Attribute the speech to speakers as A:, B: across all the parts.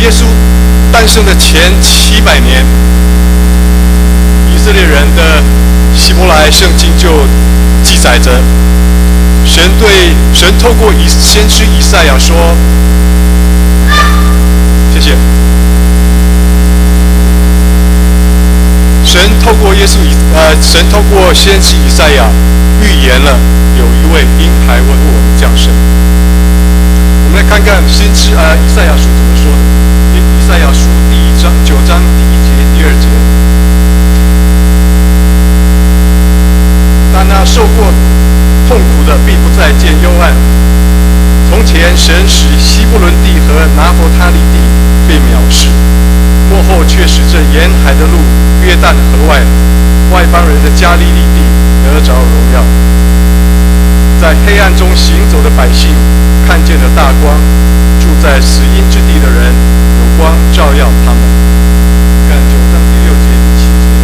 A: 耶稣诞生的前700年，以色列人的希伯来圣经就记载着，神透过先知以赛亚说，谢谢。神透过先知以赛亚预言了有一位婴孩为我们降生。我们来看看先知以赛亚书怎么说的。以赛亚书9章第1节、第2节。但那受过痛苦的必不再见幽暗。从前神使希伯伦地和拿弗他利地被藐视，末后却使这沿海的路约旦河外邦人的加利利地得着荣耀。在黑暗中行走的百姓看见了大光，住在死荫之地的人有光照耀他们。看9章第6节、第7节。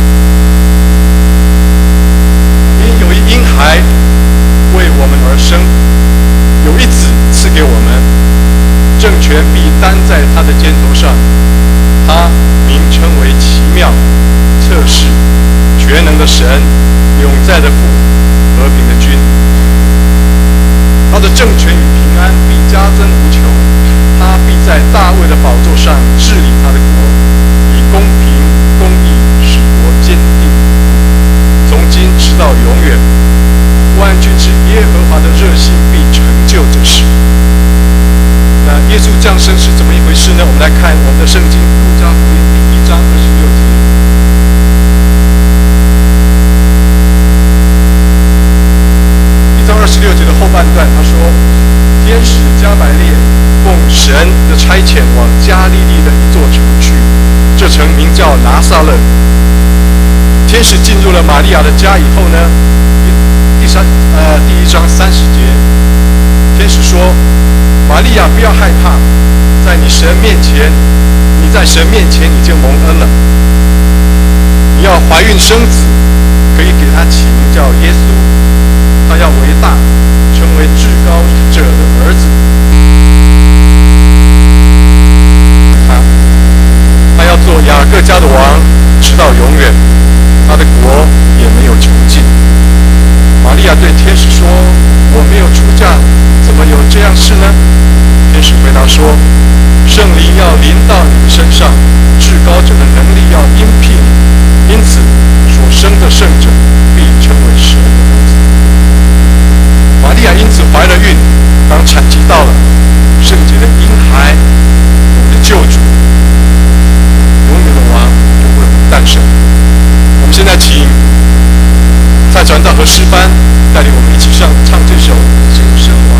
A: 因有一婴孩为我们而生，有一子赐给我们，政权必担在他的肩头上。他名称为奇妙、策士、全能的神、永在的父、和平的君。他的政权与平安必加增无穷，他必在大卫的宝座上治理他的国，以公平公义使国坚定，从今直到永远。万军之耶和华的热心必成就这事。那耶稣降生是怎么一回事呢？我们来看我们的圣经路加福音第1章26节。1章26节的后半段，他说：天使加百列奉神的差遣往加利利的一座城去，这城名叫拿撒勒。天使进入了玛利亚的家以后呢，第1章30节，天使说：玛利亚，不要害怕，在神面前已经蒙恩了。你要怀孕生子，可以给他起名叫耶稣。他要为大，成为至高者的儿子。他要做雅各家的王，直到永远，他的国也没有穷尽。玛利亚对天使说：我没有出嫁，怎么有这样事呢？天使回答说：圣灵要临到你的身上，至高者的能力要应聘你，因此所生的圣者必称为神的儿子。玛利亚因此怀了孕，当产期到了，圣洁的婴孩，我们的救主，永远的王就为我们诞生。我们现在请蔡传道和诗班带领我们一起唱这首《今生王》。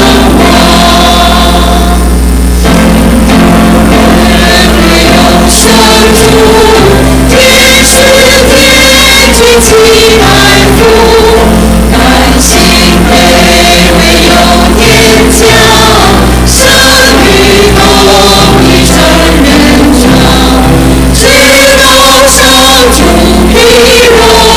B: 生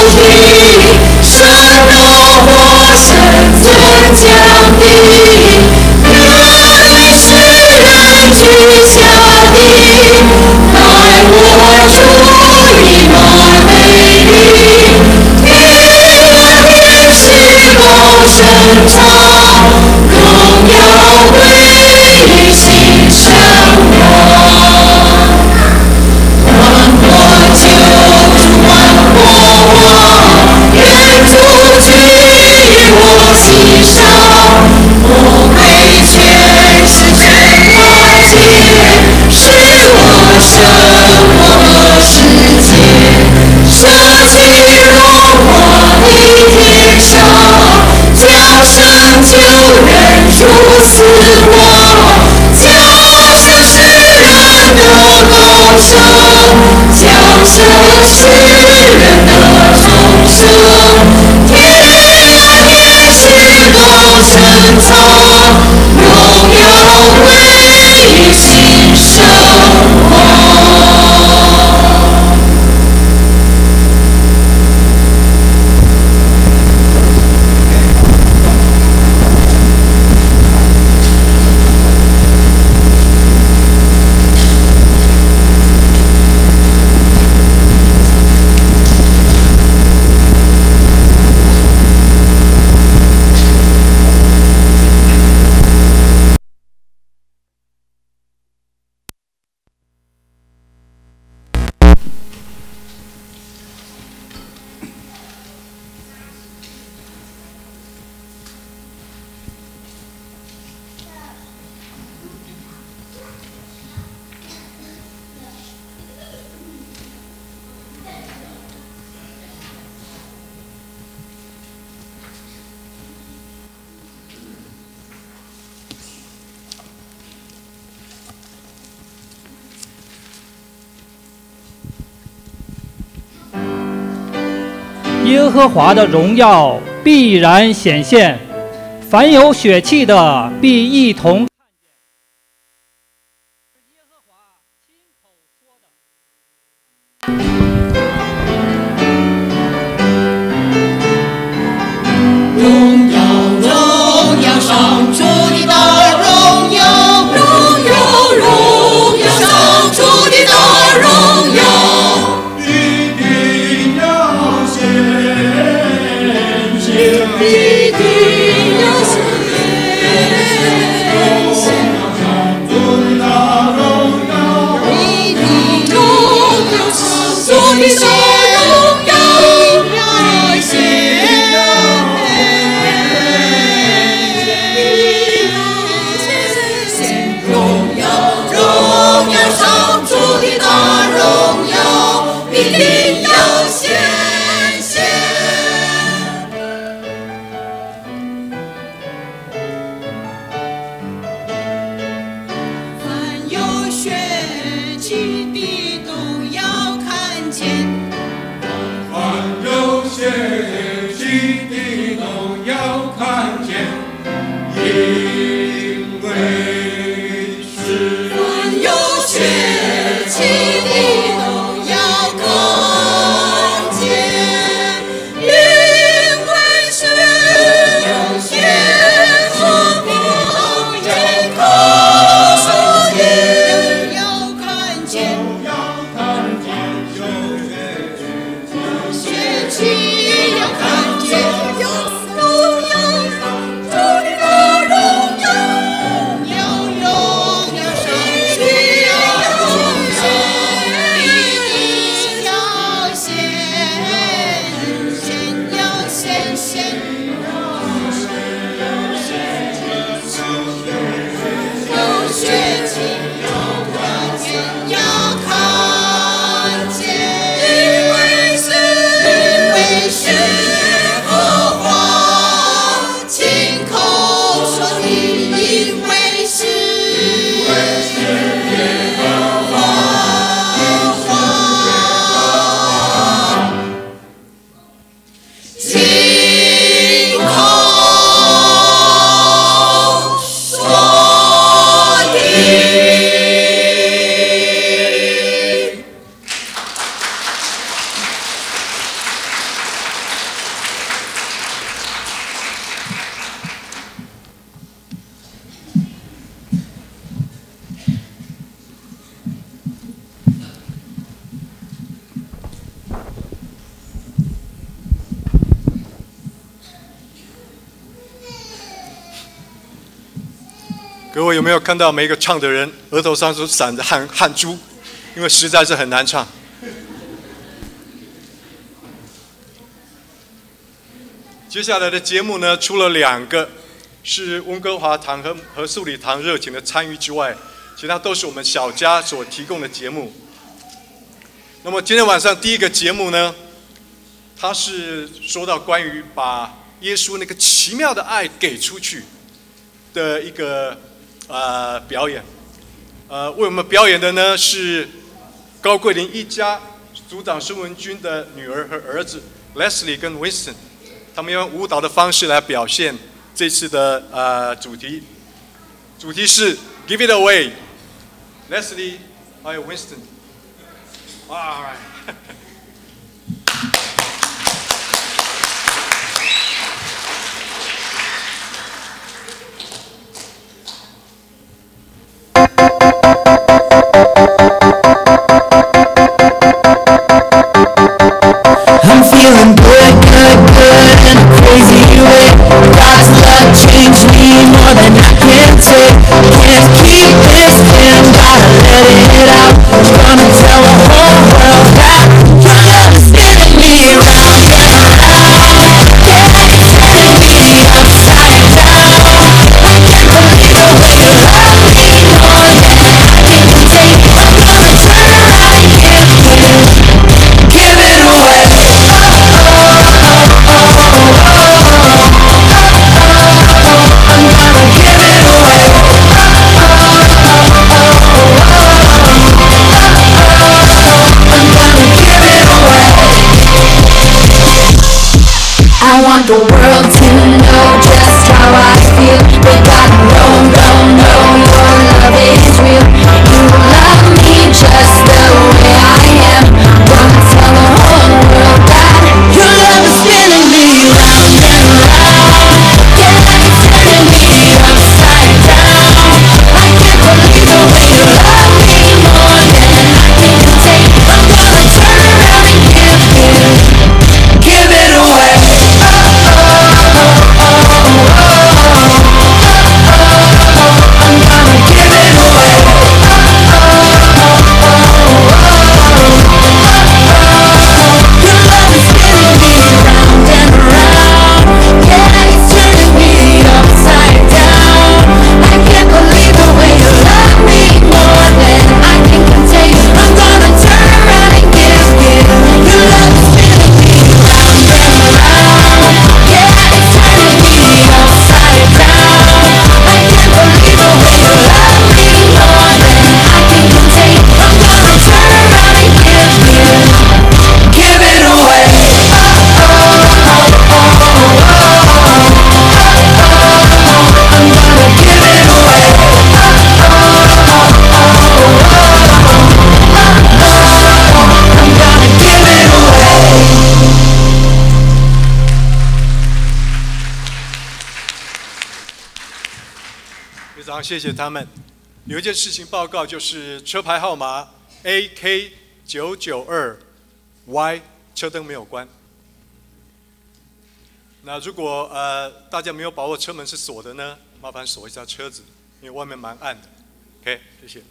B: 耶和华的荣耀必然显现，凡有血气的必一同。耶和华亲口说的。
C: 荣耀，荣耀，上主的大荣耀，荣耀，荣耀，上主的大荣耀。
A: 各位有没有看到每一个唱的人额头上都闪着汗珠，因为实在是很难唱。接下来的节目呢，除了2个是温哥华堂和素里堂热情的参与之外，其他都是我们小家所提供的节目。那么今天晚上第一个节目呢，它是说到关于把耶稣那个奇妙的爱给出去的一个表演。为我们表演的呢是高桂林一家组长申文君的女儿和儿子 Leslie 跟 Winston， 他们用舞蹈的方式来表现这次的主题。主题是 Give it away。Leslie 还有 Winston。All right.
D: I'm feeling good, good, good in a crazy way. God's love changed me more than I can take. Can't keep this in, gotta let it out. Gonna tell the whole world that your love is spinning me round and round. Yeah, it's turning me upside down. I can't believe the way you love me more than I can take. I'm gonna turn around and give it away. I want the world to know just how I feel. They gotta know, your love is real. You love me just the way I am. Gonna tell the whole world that your love is spinning me round and round. Yeah, it's turning me upside down. I can't believe the way you love me more than I can take. I'm gonna turn around and give it away.
A: 非常谢谢他们。有一件事情报告，就是车牌号码 AK992Y 车灯没有关。那如果大家没有把握车门是锁的呢，麻烦锁一下车子，因为外面蛮暗的。OK， 谢谢。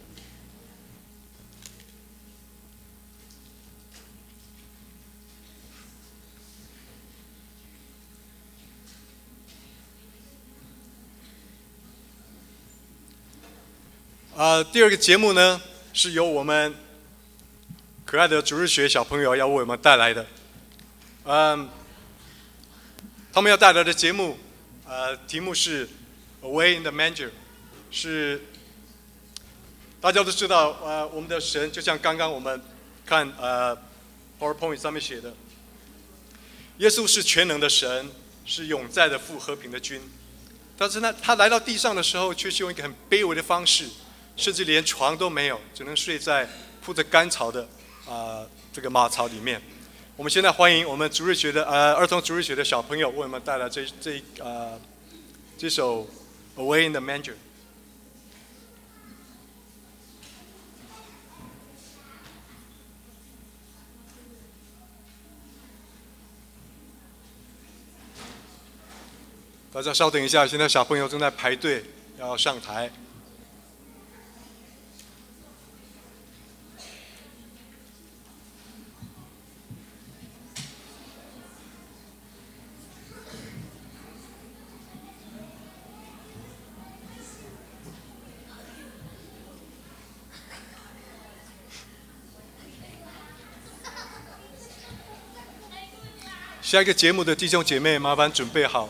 A: 第二个节目呢，是由我们可爱的主日学小朋友要为我们带来的。他们要带来的节目，题目是 Away in the Manger， 是大家都知道，我们的神就像刚刚我们看PowerPoint 上面写的，耶稣是全能的神，是永在的父，和平的君。但是呢，他来到地上的时候，却是用一个很卑微的方式，甚至连床都没有，只能睡在铺着干草的这个马槽里面。我们现在欢迎我们主日学的儿童主日学的小朋友为我们带来这首 Away in the Manger。大家稍等一下，现在小朋友正在排队要上台。 下一个节目的弟兄姐妹，麻烦准备好。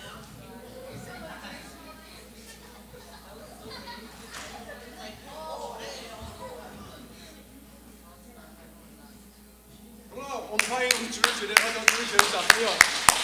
A: 我们欢迎我们主日学的儿童主日学的小朋友。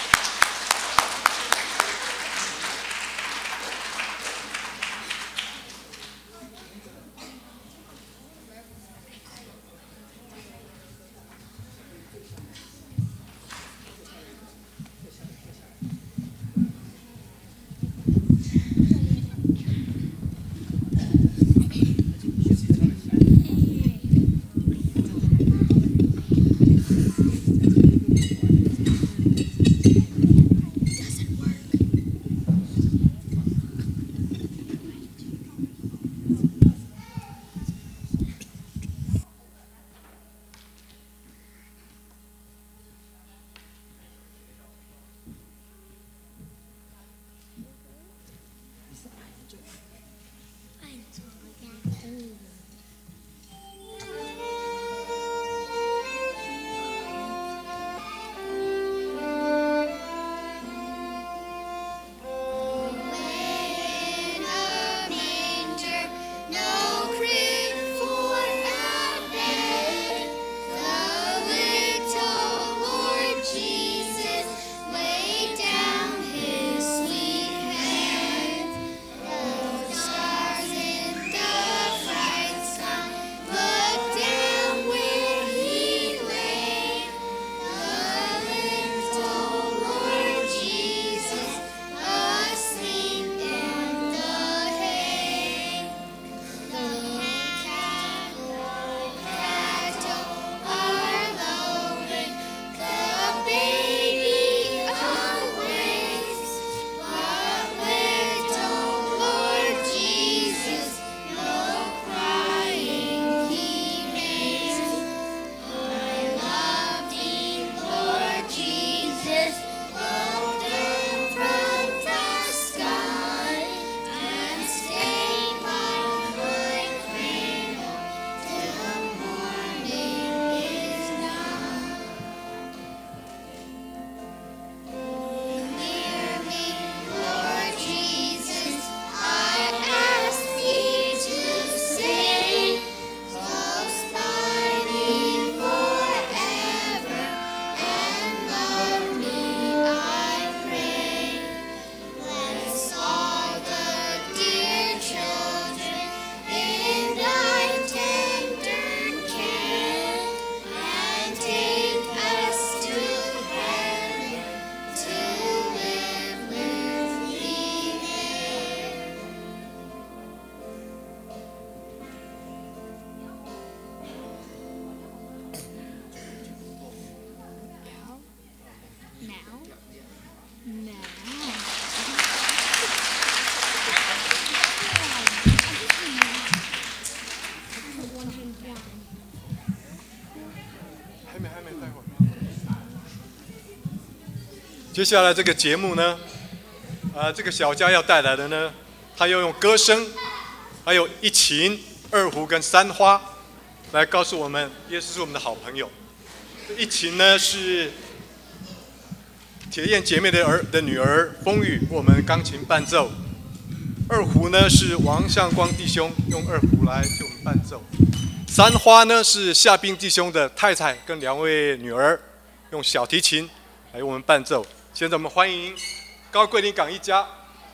A: 接下来这个节目呢，这个小佳要带来的呢，他要用歌声，还有一琴、二胡跟三花，来告诉我们耶稣是我们的好朋友。一琴呢是铁燕姐妹的女儿风雨为我们钢琴伴奏，二胡呢是王向光弟兄用二胡来替我们伴奏，三花呢是夏冰弟兄的太太跟2位女儿用小提琴来为我们伴奏。现在我们欢迎高桂林港一家，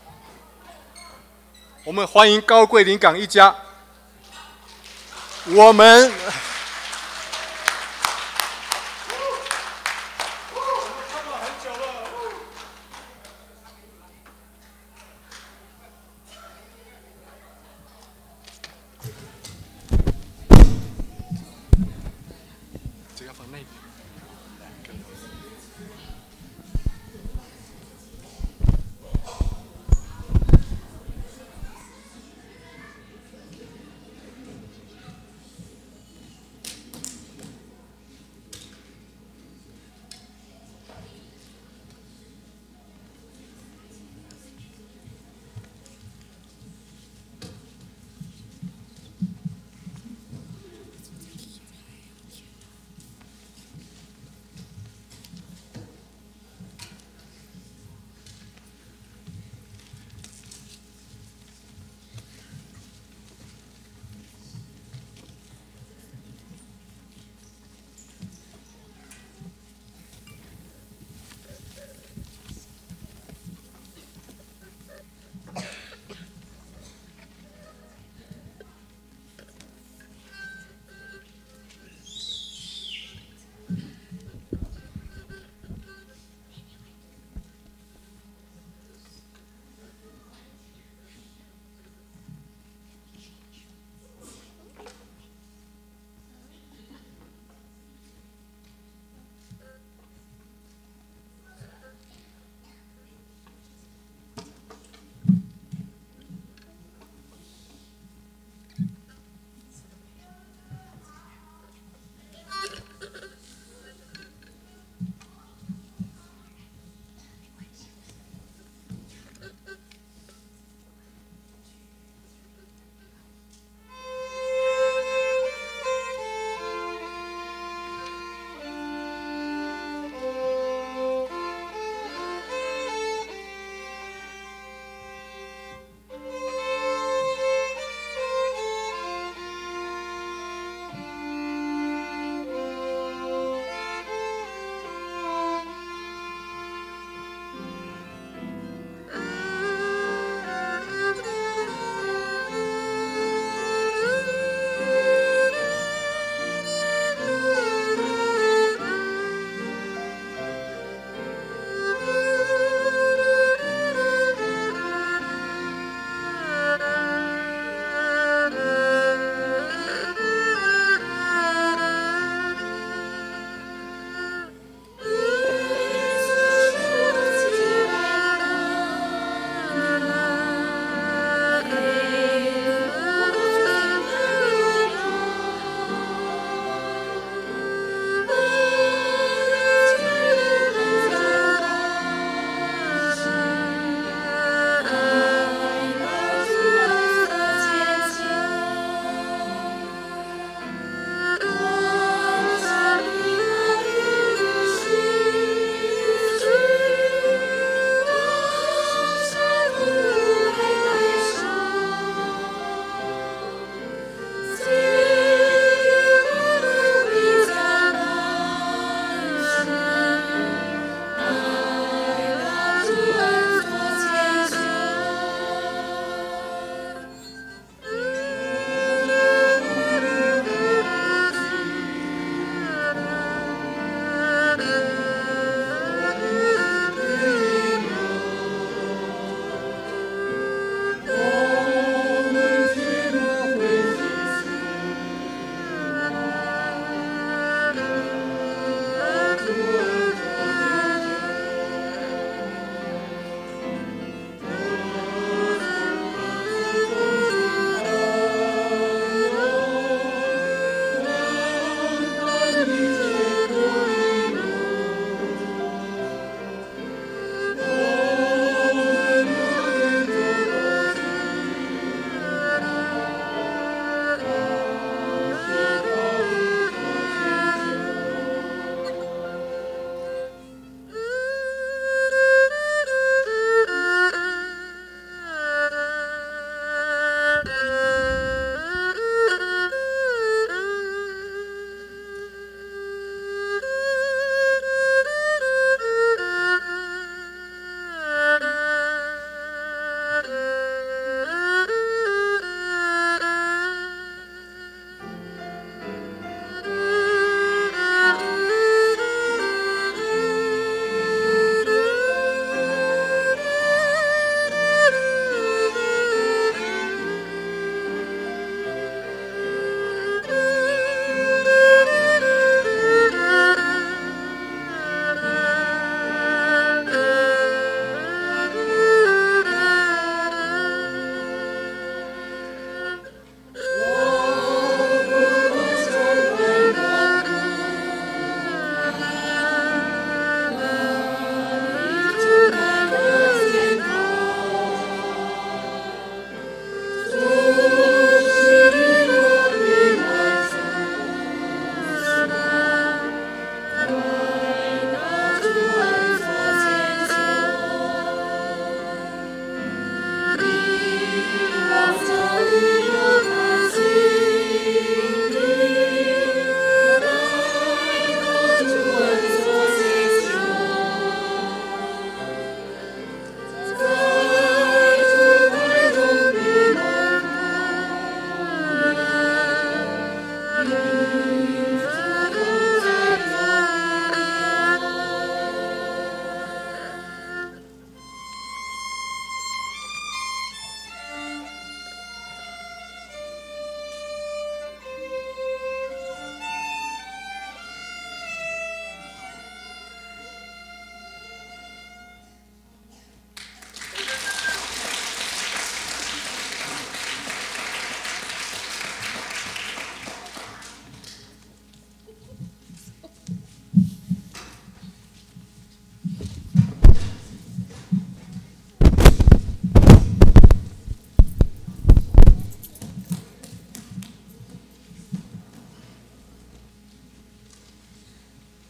A: 我们欢迎高桂林港一家，我们。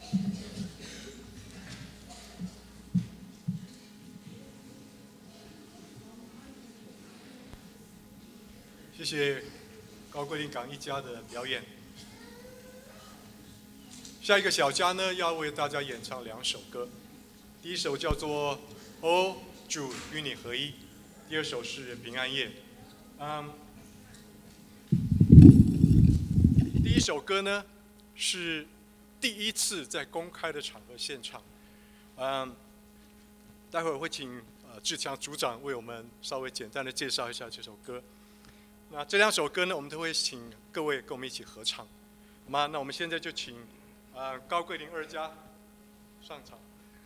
A: 谢谢高桂林港一家的表演。下一个小家呢，要为大家演唱2首歌。第一首叫做《哦，主与你合一》，第二首是《平安夜》。第一首歌呢是第一次在公开的场合献唱。待会儿会请志强组长为我们稍微简单的介绍一下这首歌。那这2首歌呢，我们都会请各位跟我们一起合唱，好吗？那我们现在就请高桂林2家上场。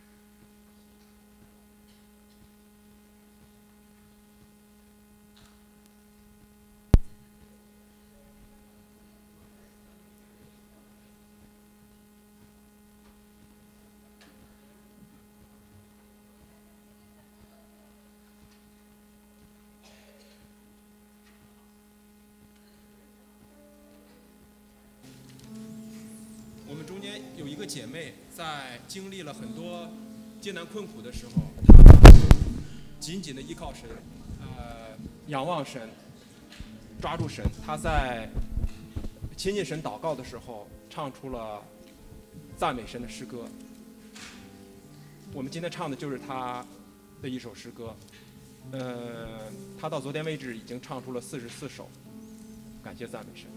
E: 我们中间有一个姐妹，在经历了很多艰难困苦的时候，她紧紧的依靠神，仰望神，抓住神。她在亲近神祷告的时候，唱出了赞美神的诗歌。我们今天唱的就是她的一首诗歌。她到昨天为止已经唱出了44首，感谢赞美神。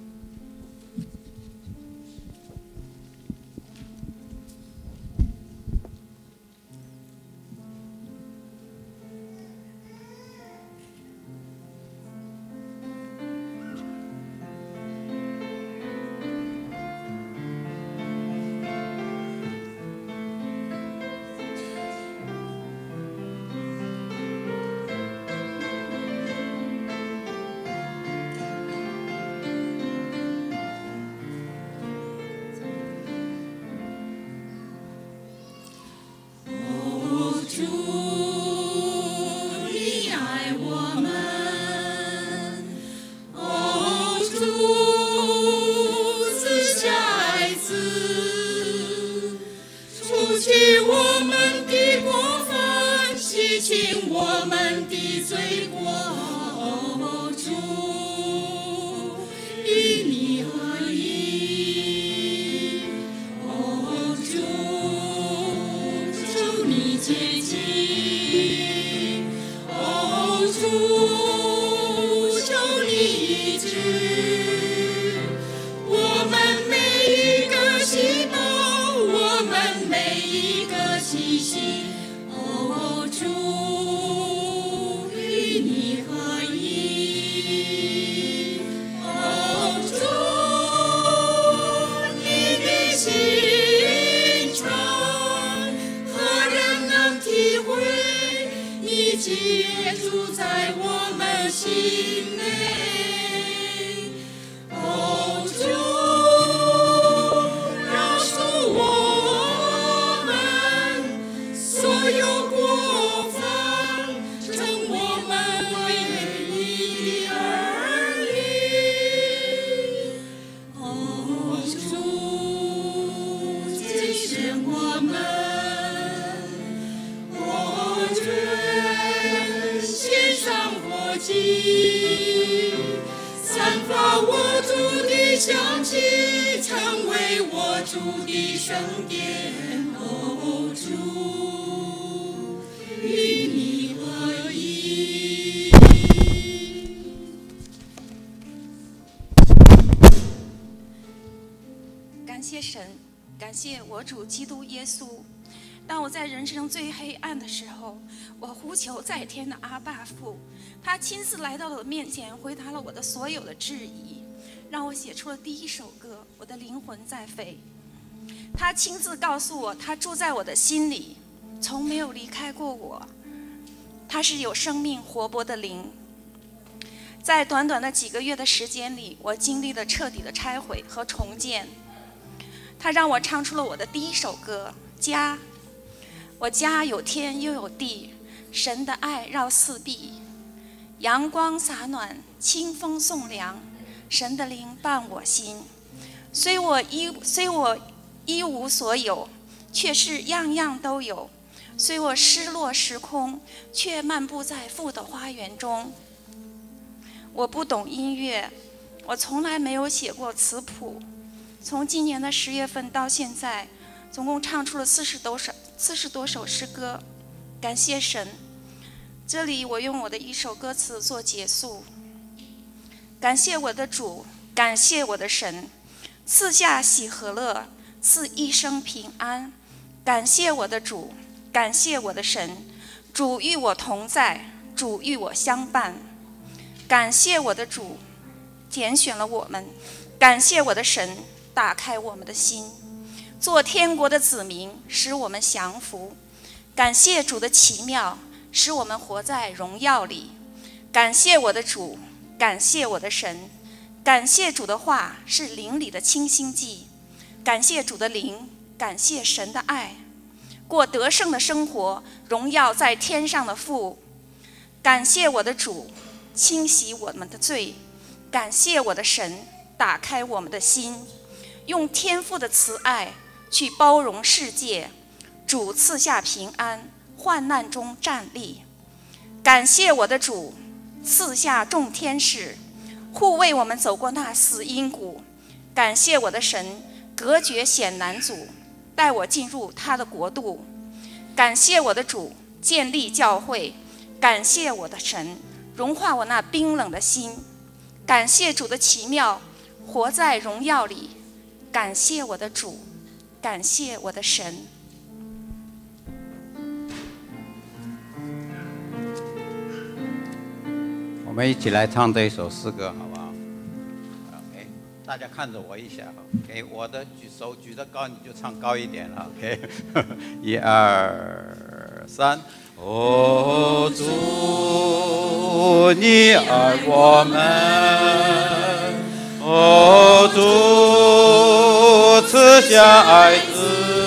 F: 感谢神，感谢我主基督耶稣。当我在人生最黑暗的时候，我呼求在天的阿爸父，他亲自来到了我面前，回答了我的所有的质疑，让我写出了第一首歌《我的灵魂在飞》。他亲自告诉我，他住在我的心里，从没有离开过我。他是有生命活泼的灵。在短短的几个月的时间里，我经历了彻底的拆毁和重建。他让我唱出了我的第一首歌《家》。我家有天又有地，神的爱绕四壁，阳光洒暖，清风送凉，神的灵伴我心。虽我一无所有， 却是样样都有。虽我失落时空，却漫步在父的花园中。我不懂音乐，我从来没有写过词谱。从今年的10月份到现在，总共唱出了40多首诗歌。感谢神。这里我用我的一首歌词做结束。感谢我的主，感谢我的神，赐下喜和乐，赐一生平安。感谢我的主，感谢我的神，主与我同在，主与我相伴。感谢我的主，拣选了我们。感谢我的神，打开我们的心，做天国的子民，使我们降服。感谢主的奇妙，使我们活在荣耀里。感谢我的主，感谢我的神，感谢主的话是灵里的清新剂。感谢主的灵，感谢神的爱，过得胜的生活，荣耀在天上的父。感谢我的主，清洗我们的罪。感谢我的神，打开我们的心，用天父的慈爱去包容世界。主赐下平安，患难中站立。感谢我的主，赐下众天使，护卫我们走过那死荫谷。感谢我的神，隔绝险难阻，带我进入他的国度。感谢我的主，建立教会。感谢我的神，融化我那冰冷的心。感谢主的奇妙，活在荣耀里。感谢我的主，感谢我的神。
G: 我们一起来唱这一首诗歌，好不好 ？OK， 大家看着我一下 ，OK， 我的手举得高，你就唱高一点了 ，OK， 1、2、3。哦，主，你爱我们，哦，主，赐下爱子，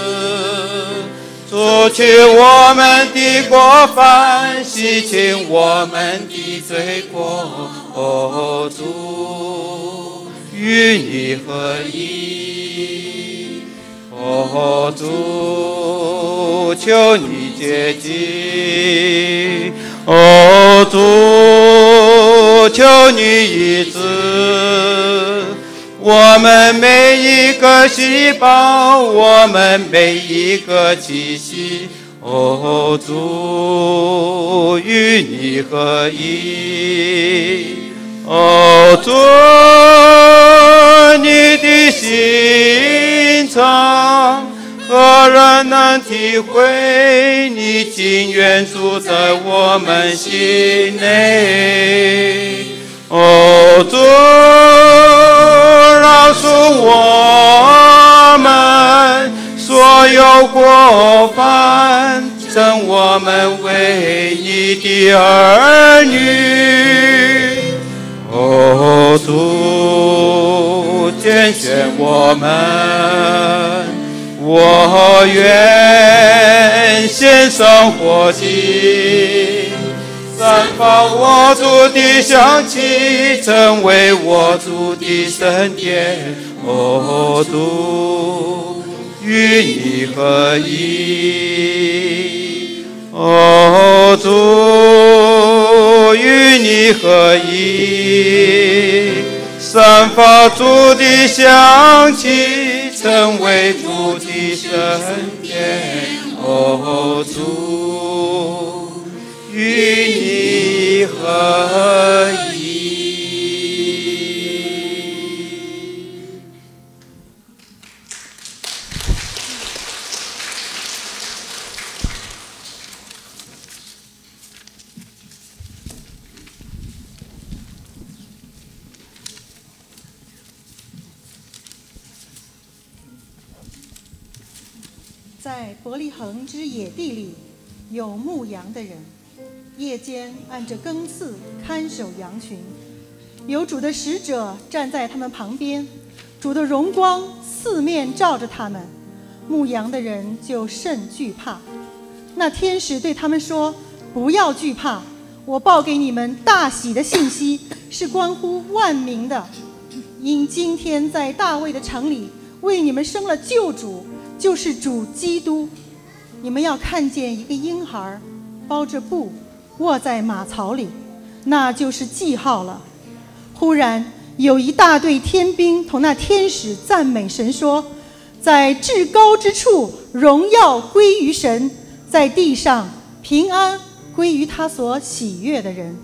G: 除去我们的过犯，洗清我们的罪过。哦，主，与你合一。哦，主，求你接近。哦，主，求你医治我们每一个细胞，我们每一个气息。哦，主，与你合一。哦，主，你的心肠，何人能体会？你情愿住在我们心内。哦，主，饶恕我们所有过犯，称我们为你的儿女。哦，主，拣选我们，我愿献上活祭，散发我主的香气，成为我主的圣殿。哦，主，与你合一。哦，主，与你合一，散发主的香气，成为主的圣殿。哦，主，与你合一。
H: 在伯利恒之野地里，有牧羊的人，夜间按着更次看守羊群。有主的使者站在他们旁边，主的荣光四面照着他们，牧羊的人就甚惧怕。那天使对他们说：“不要惧怕，我报给你们大喜的信息，是关乎万民的。因今天在大卫的城里为你们生了救主， 就是主基督。你们要看见一个婴孩包着布卧在马槽里，那就是记号了。忽然有一大队天兵同那天使赞美神说，在至高之处荣耀归于神，在地上平安归于他所喜悦的人。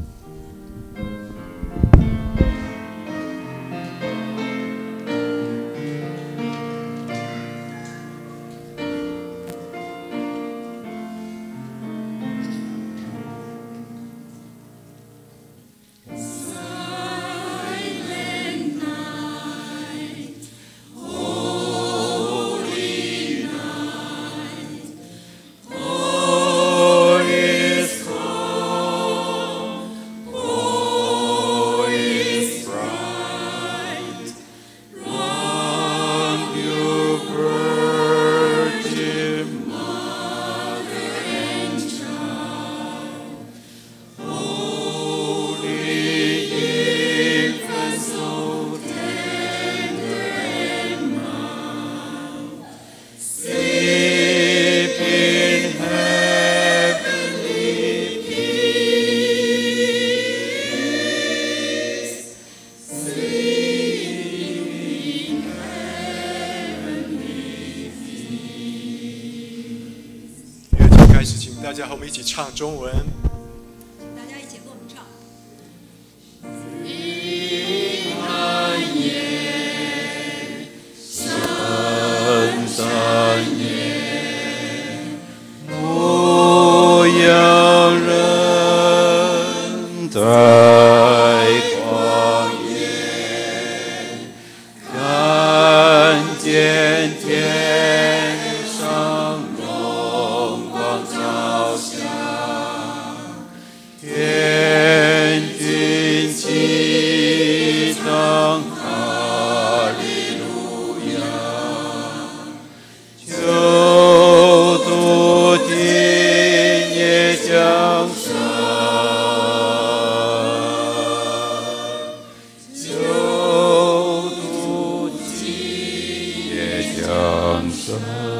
A: 大家和我们一起唱中文。
I: 大家一起和我们唱。
C: 平安夜，圣诞夜，
G: 牧羊人在旷野，看见天上荣光照下，天君齐唱哈利路亚，救度今夜降生，救度今夜降生。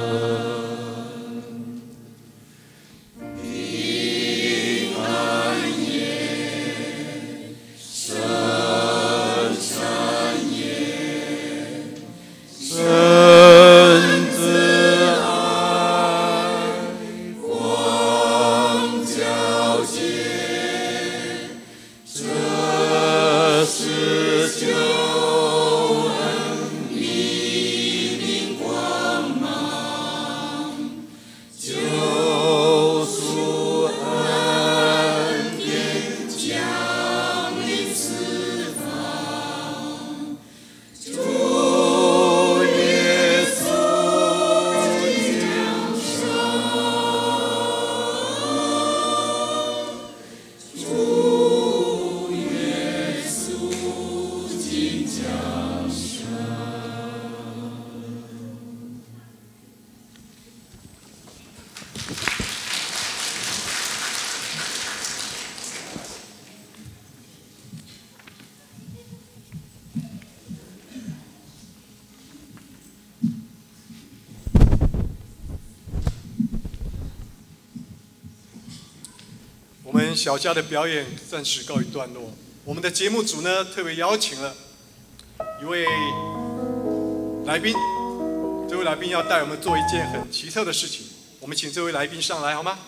A: 我们小家的表演暂时告一段落。我们的节目组呢，特别邀请了一位来宾，这位来宾要带我们做一件很奇特的事情。我们请这位来宾上来好吗？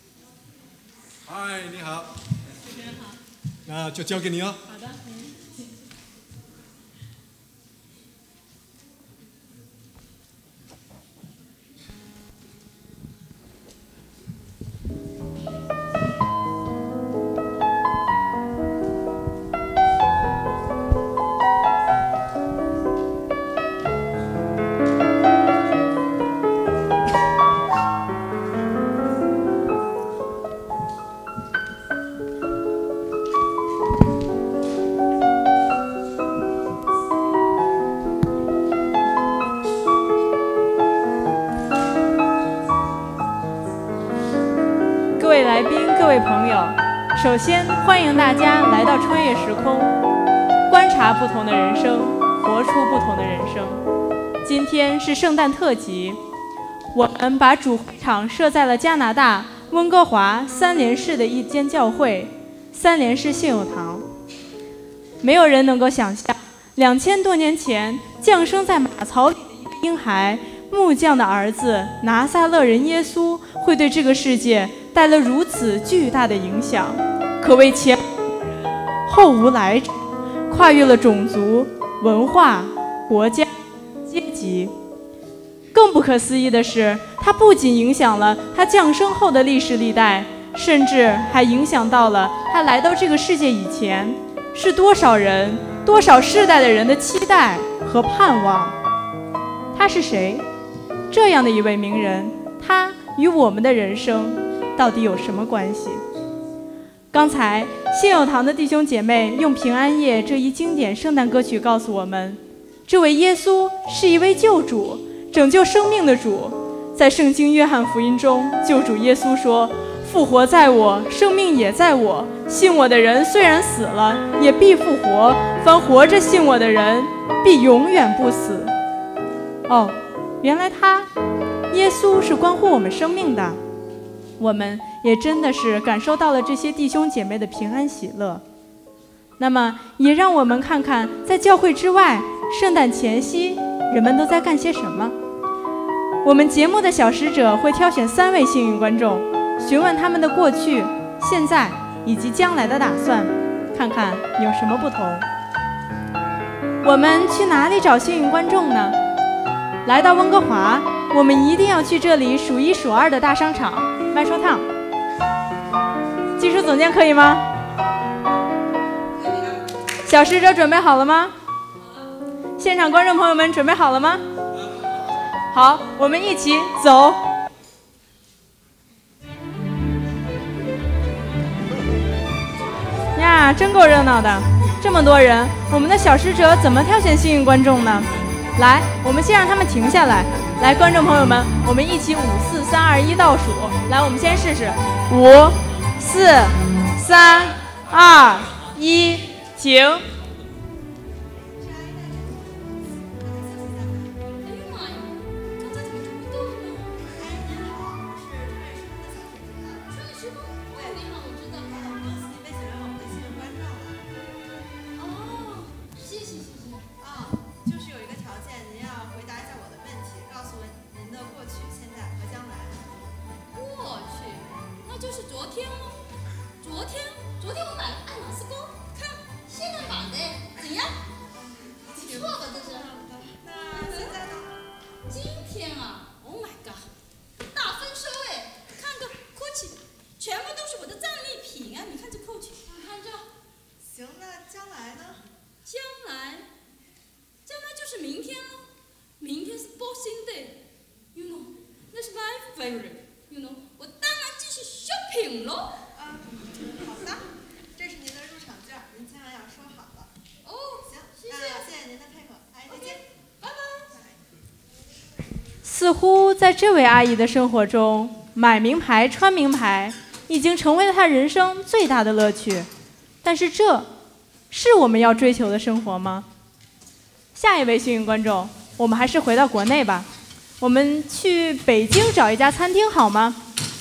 A: 嗨，你好。
I: 主持人好。
A: 那就交给你了。
I: 好的。
J: 各位来宾，各位朋友，首先欢迎大家来到穿越时空，观察不同的人生，活出不同的人生。 今天是圣诞特辑，我们把主会场设在了加拿大温哥华三联市的一间教会——三联市信友堂。没有人能够想象，2000多年前降生在马槽里的一个婴孩，木匠的儿子拿撒勒人耶稣，会对这个世界带来如此巨大的影响，可谓前无人后无来者，跨越了种族、文化、国家、阶级。更不可思议的是，它不仅影响了他降生后的历世历代，甚至还影响到了他来到这个世界以前，是多少人、多少世代的人的期待和盼望。他是谁？这样的一位名人，他与我们的人生到底有什么关系？刚才信友堂的弟兄姐妹用《平安夜》这一经典圣诞歌曲告诉我们，这位耶稣是一位救主，拯救生命的主。在圣经约翰福音中，救主耶稣说：复活在我，生命也在我，信我的人虽然死了，也必复活，凡活着信我的人必永远不死。哦，原来耶稣是关乎我们生命的。我们也真的是感受到了这些弟兄姐妹的平安喜乐。那么也让我们看看，在教会之外，圣诞前夕人们都在干些什么。我们节目的小使者会挑选3位幸运观众，询问他们的过去、现在以及将来的打算，看看有什么不同。我们去哪里找幸运观众呢？来到温哥华，我们一定要去这里数1数2的大商场Metrotown。技术总监可以吗？小使者准备好了吗？现场观众朋友们准备好了吗？好，我们一起走。呀，真够热闹的，这么多人，我们的小使者怎么挑选幸运观众呢？来，我们先让他们停下来。来，观众朋友们，我们一起5、4、3、2、1倒数。来，我们先试试，5、4、3、2、1，停。似乎在这位阿姨的生活中，买名牌、穿名牌已经成为了她人生最大的乐趣。但是这是我们要追求的生活吗？下一位幸运观众，我们还是回到国内吧。我们去北京找一家餐厅好吗？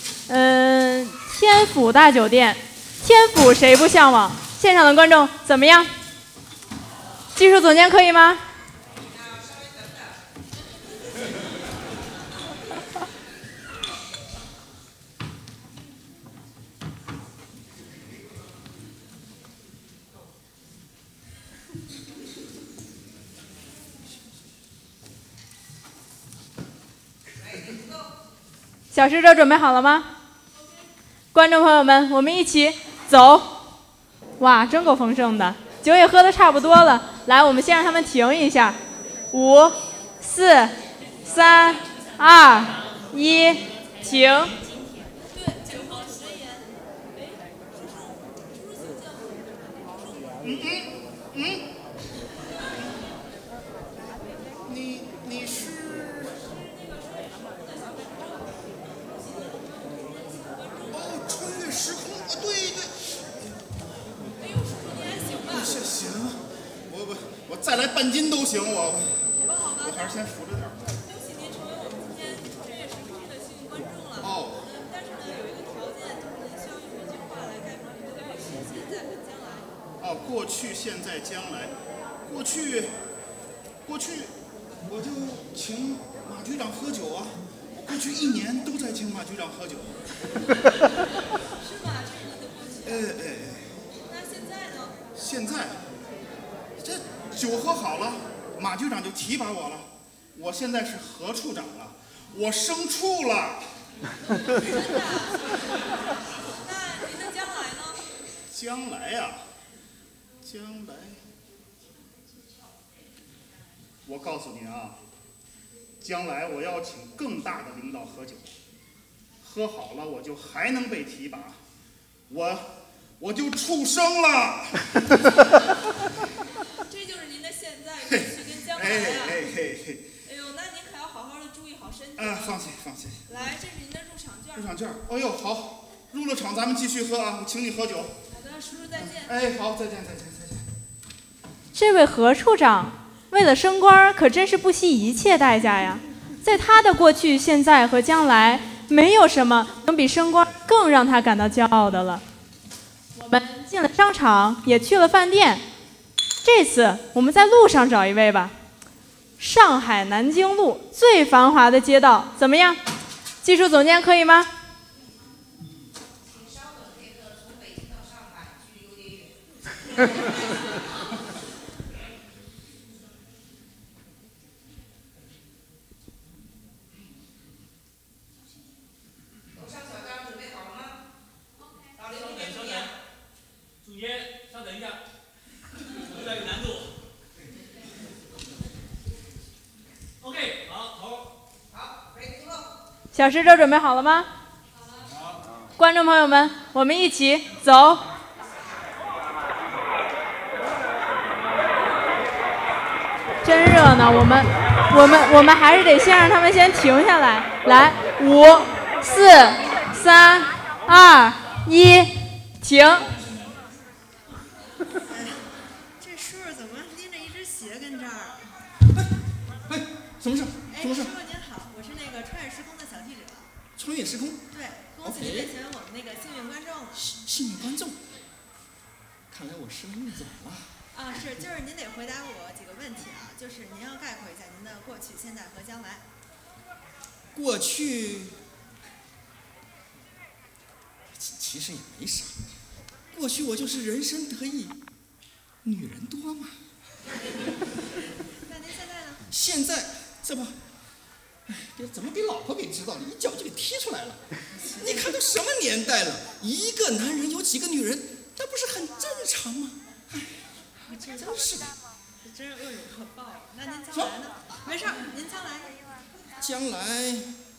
J: 天府大酒店，天府谁不向往？现场的观众怎么样？技术总监可以吗？小使者准备好了吗？观众朋友们，我们一起走。哇，真够丰盛的，酒也喝得差不多了。来，我们先让他们停一下。5、4、3、2、1，停。
K: 你是？哦，穿越时空啊，对。哎呦，叔叔你还行吧？行，我再来半斤都行，我还儿先扶着点儿。
I: 恭喜您成为我们今天正月10日的幸运观众了。
K: 哦。
I: 但是呢，有一个条件，就是您需要用一句话来概括您的过去、现在和将来。
K: 哦，过去、现在、将来。过去，我就请马局长喝酒啊。我过去1年都在请马局长喝酒。
I: 是吧？这是您的过去。那现在呢？
K: 现在，这酒喝好了，马局长就提拔我了。我现在是何处长了，我升处了。
I: 真的？那您的将来呢？
K: 将来呀，将来，我告诉您啊，将来我要请更大的领导喝酒，喝好了我就还能被提拔，我就畜生了。
I: 这就是您的现在、过去跟将来啊！哎呦，那您可要好好的注意好身体。
K: 放心。
I: 来，这是您的入场券。
K: 入场券，哎呦好，入了场咱们继续喝啊，我请你喝酒。
I: 好的，叔叔再见。
K: 好，再见。
J: 这位何处长为了升官可真是不惜一切代价呀！在他的过去、现在和将来，没有什么能比升官更让他感到骄傲的了。我们进了商场，也去了饭店。这次我们在路上找一位吧。上海南京路最繁华的街道，怎么样？技术总监可以吗？
C: 请稍等，那个从北京到上海距离有点远。楼上小张准备好了吗？到0点钟。
L: 总监，稍等一下，有点有难度。OK， 好。
C: 好，可以出喽。
J: 小使者准备好了吗？
L: 好。
J: 观众朋友们，我们一起走。真热闹，我们还是得先让他们先停下来。来，5、4、3、2、1，停。
M: 这叔叔怎么拎着一只鞋跟这儿？
K: 什么事？
M: 叔叔您好，我是那个穿越时空的小记者。
K: 穿越时空？
M: 对，恭喜您也成为我们那个幸运观众了。
K: 幸运观众？看来我生运早了。
M: 就是您得回答我几个问题啊，就是您要概括一下您的过去、现在和将来。
K: 过去，其实也没啥。过去我就是人生得意，女人多嘛。
M: 那您现在呢？
K: 现在这不，怎么给老婆给知道了，一脚就给踢出来了。你看都什么年代了，一个男人有几个女人，那不是很正常吗？
M: 真
K: 是的，
M: 真又有可报了。那您将来呢？没事儿，您将来。
K: 将来，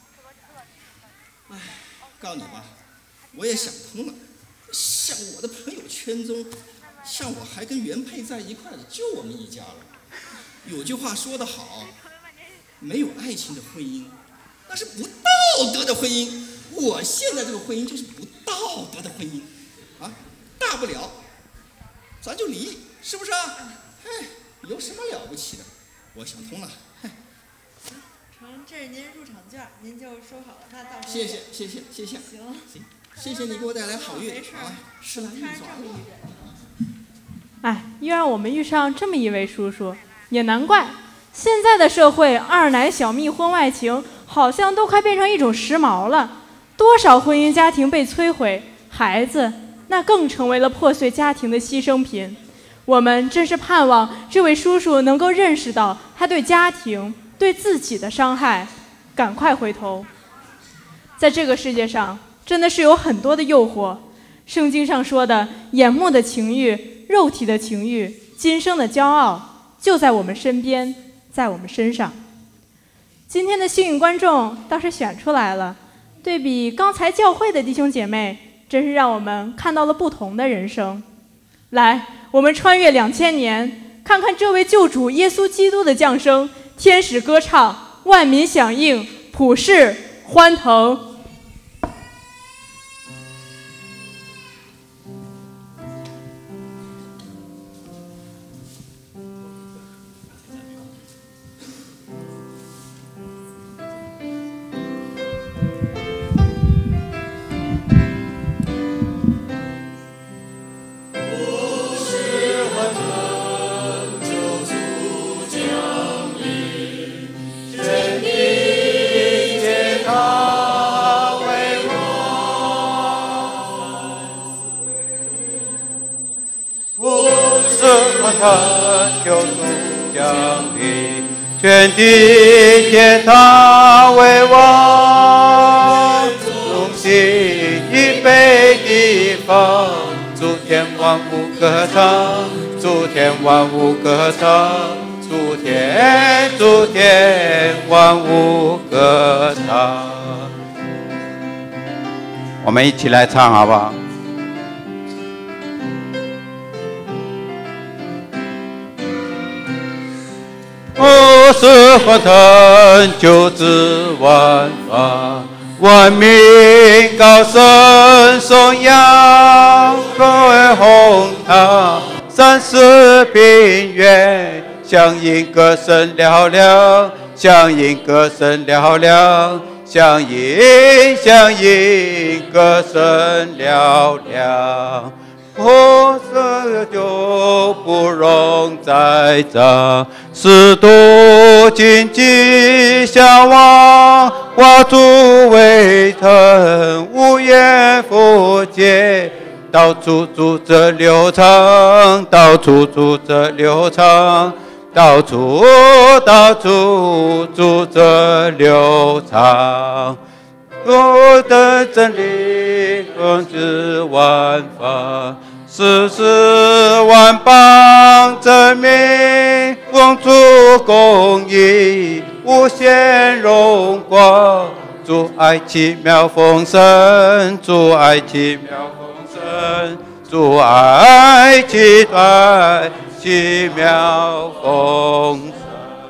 K: 告诉你吧，我也想通了。像我的朋友圈中，像我还跟原配在一块的，就我们一家了。有句话说得好，没有爱情的婚姻，那是不道德的婚姻。我现在这个婚姻就是不道德的婚姻，大不了，咱就离。是不是啊？有什么了不起的？我想通了。
M: 成，这是您入场券，您就收好了。那到时候。
K: 谢谢。
M: 行，
K: 谢谢你给我带来好运。
M: 没事
K: 啊，是来运转
J: 了。又让我们遇上这么一位叔叔，也难怪，现在的社会二奶小蜜婚外情好像都快变成一种时髦了。多少婚姻家庭被摧毁，孩子那更成为了破碎家庭的牺牲品。我们真是盼望这位叔叔能够认识到他对家庭、对自己的伤害，赶快回头。在这个世界上，真的是有很多的诱惑。圣经上说的眼目的情欲、肉体的情欲、今生的骄傲，就在我们身边，在我们身上。今天的幸运观众倒是选出来了，对比刚才教会的弟兄姐妹，真是让我们看到了不同的人生。来，我们穿越2000年，看看这位救主耶稣基督的降生，天使歌唱，万民响应，普世欢腾。
G: 成就主降临，全地皆他为王，中心预备地方，诸天万物歌唱，诸天万物歌唱，诸天万物歌唱。我们一起来唱好不好？我是欢腾救治万法，万民高声颂扬，各为红堂，三四平原，响应歌声嘹亮，响应歌声嘹亮，响应歌声嘹亮。我这就不容再长，使徒荆棘向往，花烛围城，无言复结，到处住着流畅，到处住着流畅，到处住着流畅。我的真理统治万法，世事万邦证明，风出公义，无限荣光。主爱奇妙丰盛，主爱奇妙丰盛，主爱奇妙丰盛。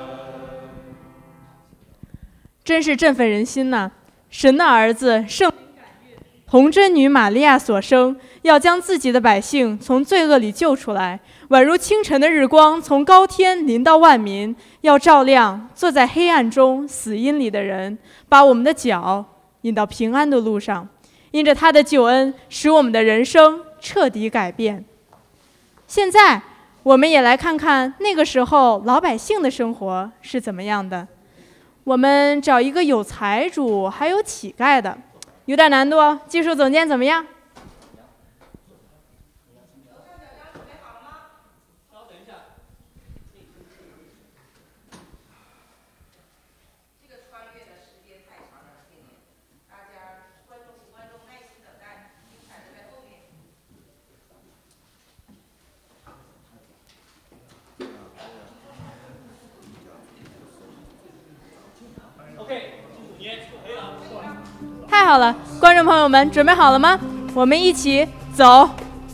J: 真是振奋人心呐！神的儿子圣童真女玛利亚所生，要将自己的百姓从罪恶里救出来，宛如清晨的日光从高天临到万民，要照亮坐在黑暗中死荫里的人，把我们的脚引到平安的路上。因着他的救恩，使我们的人生彻底改变。现在我们也来看看那个时候老百姓的生活是怎么样的。我们找一个有财主还有乞丐的，有点难度哦。技术总监怎么样？太好了，观众朋友们准备好了吗？我们一起走。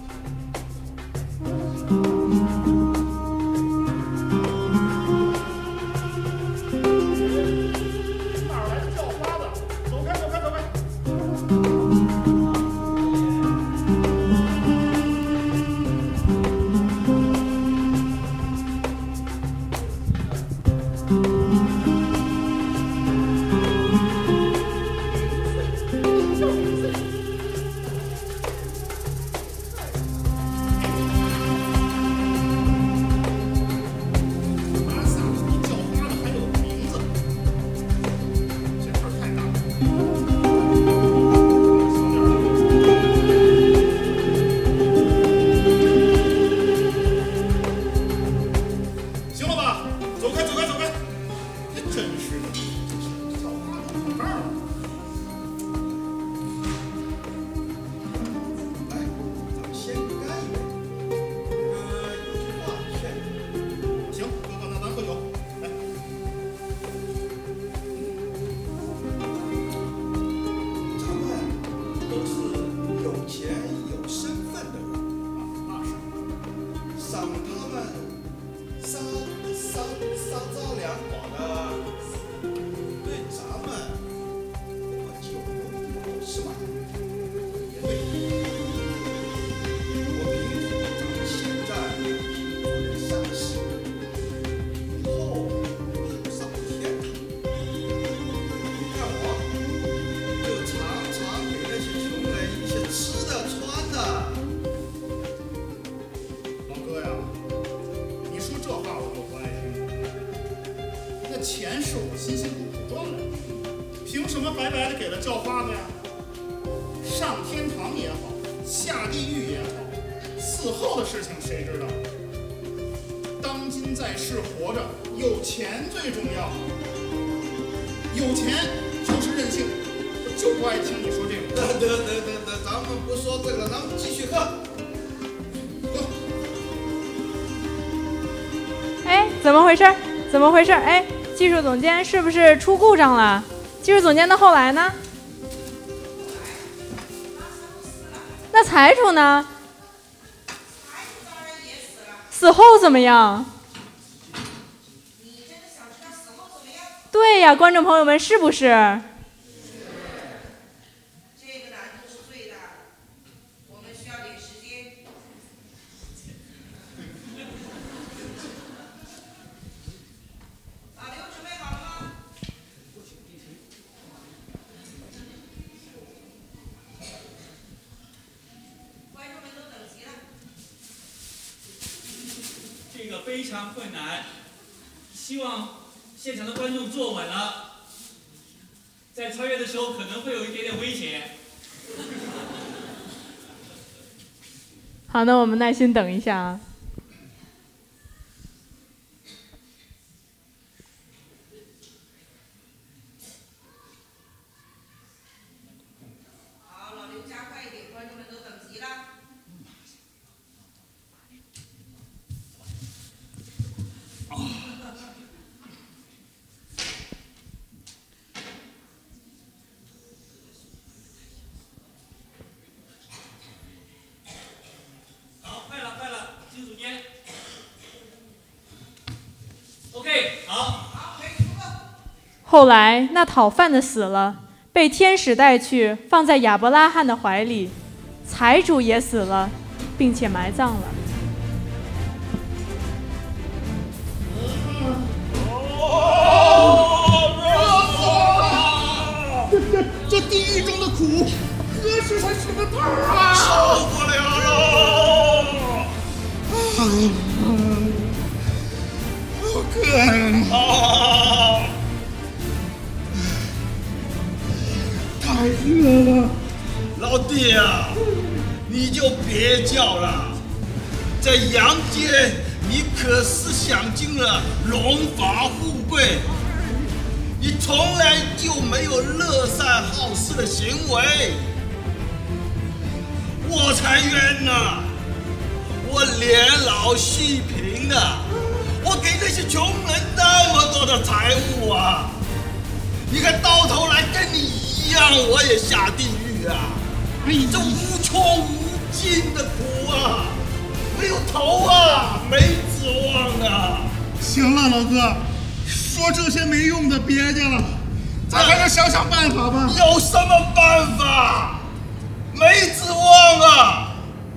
N: 钱是我辛辛苦苦赚的，凭什么白白的给了叫花子呀？上天堂也好，下地狱也好，死后的事情谁知道？ 当今在世活着，有钱最重要。有钱就是任性，我就不爱听你说这个。
K: 得，咱们不说这个，咱们继续喝。
J: 哎，怎么回事？怎么回事？哎，技术总监是不是出故障了？技术总监的后来呢？那财主呢？死后怎么样？对呀，观众朋友们，是不是？
C: 这个难度是最大的，我们需要点时间。老刘准备好了吗？观众们都等齐了。
L: 这个非常困难，希望现场的观众坐稳了，在穿越的时候可能会有一点点危险。
J: 好，那我们耐心等一下啊。
C: 好，老刘加快一点，观众们都等急了。
L: 好，快了，技术总监。OK， 好。
J: 后来那讨饭的死了，被天使带去，放在亚伯拉罕的怀里。财主也死了，并且埋葬了。
N: 这地狱中的苦，何时才是个头啊？
K: 受不了了！
N: 我哥，太热了。
K: 老弟啊，你就别叫了，在阳间你可是享尽了荣华富贵，你从来就没有乐善好施的行为，我才冤呢！我年老虚贫的，我给这些穷人那么多的财物啊，你看到头来跟你一样，我也下地狱啊！这无穷无尽的苦啊，没有头啊，没指望啊！
N: 行了，老哥，说这些没用的别介了，咱还是想想办法吧。
K: 有什么办法？没指望啊！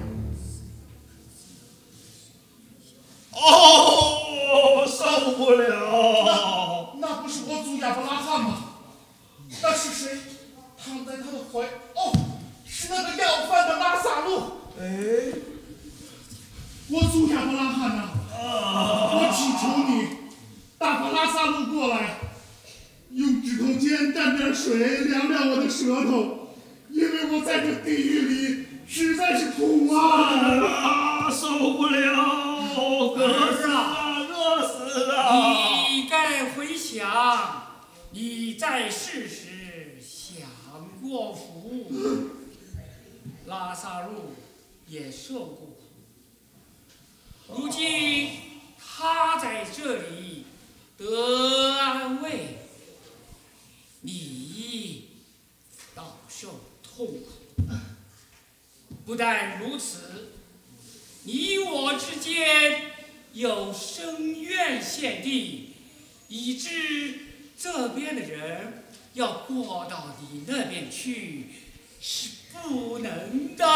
K: 哦，受不了！
N: 那不是我祖亚伯拉罕吗？那是谁躺在他的怀？哦，是那个要饭的拉萨路。
K: 哎，
N: 我祖亚伯拉罕呐，我祈求你，大把拉萨路过来，用指头尖蘸点水凉凉我的舌头，因为我在这地狱里实在是苦啊！
K: 受不了！
O: 儿啊，
K: 热死了！
O: 你该回想，你在世时享过福，拉萨路也受过苦。如今他在这里得安慰，你倒受痛苦。不但如此，你我之间有深渊限定，以致这边的人要过到你那边去是不能的。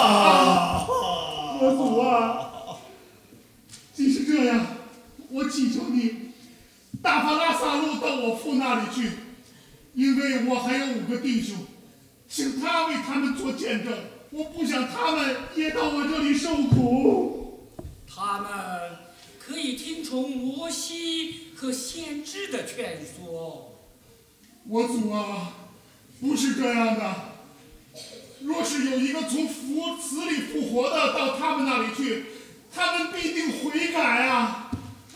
N: 我祖啊，既是这样，我祈求你，大把拉萨路到我父那里去，因为我还有5个弟兄，请他为他们做见证。我不想他们也到我这里受苦。
O: 他们可以听从摩西和先知的劝说。
N: 我祖啊，不是这样的。若是有一个从死里复活的到他们那里去，他们必定悔改啊！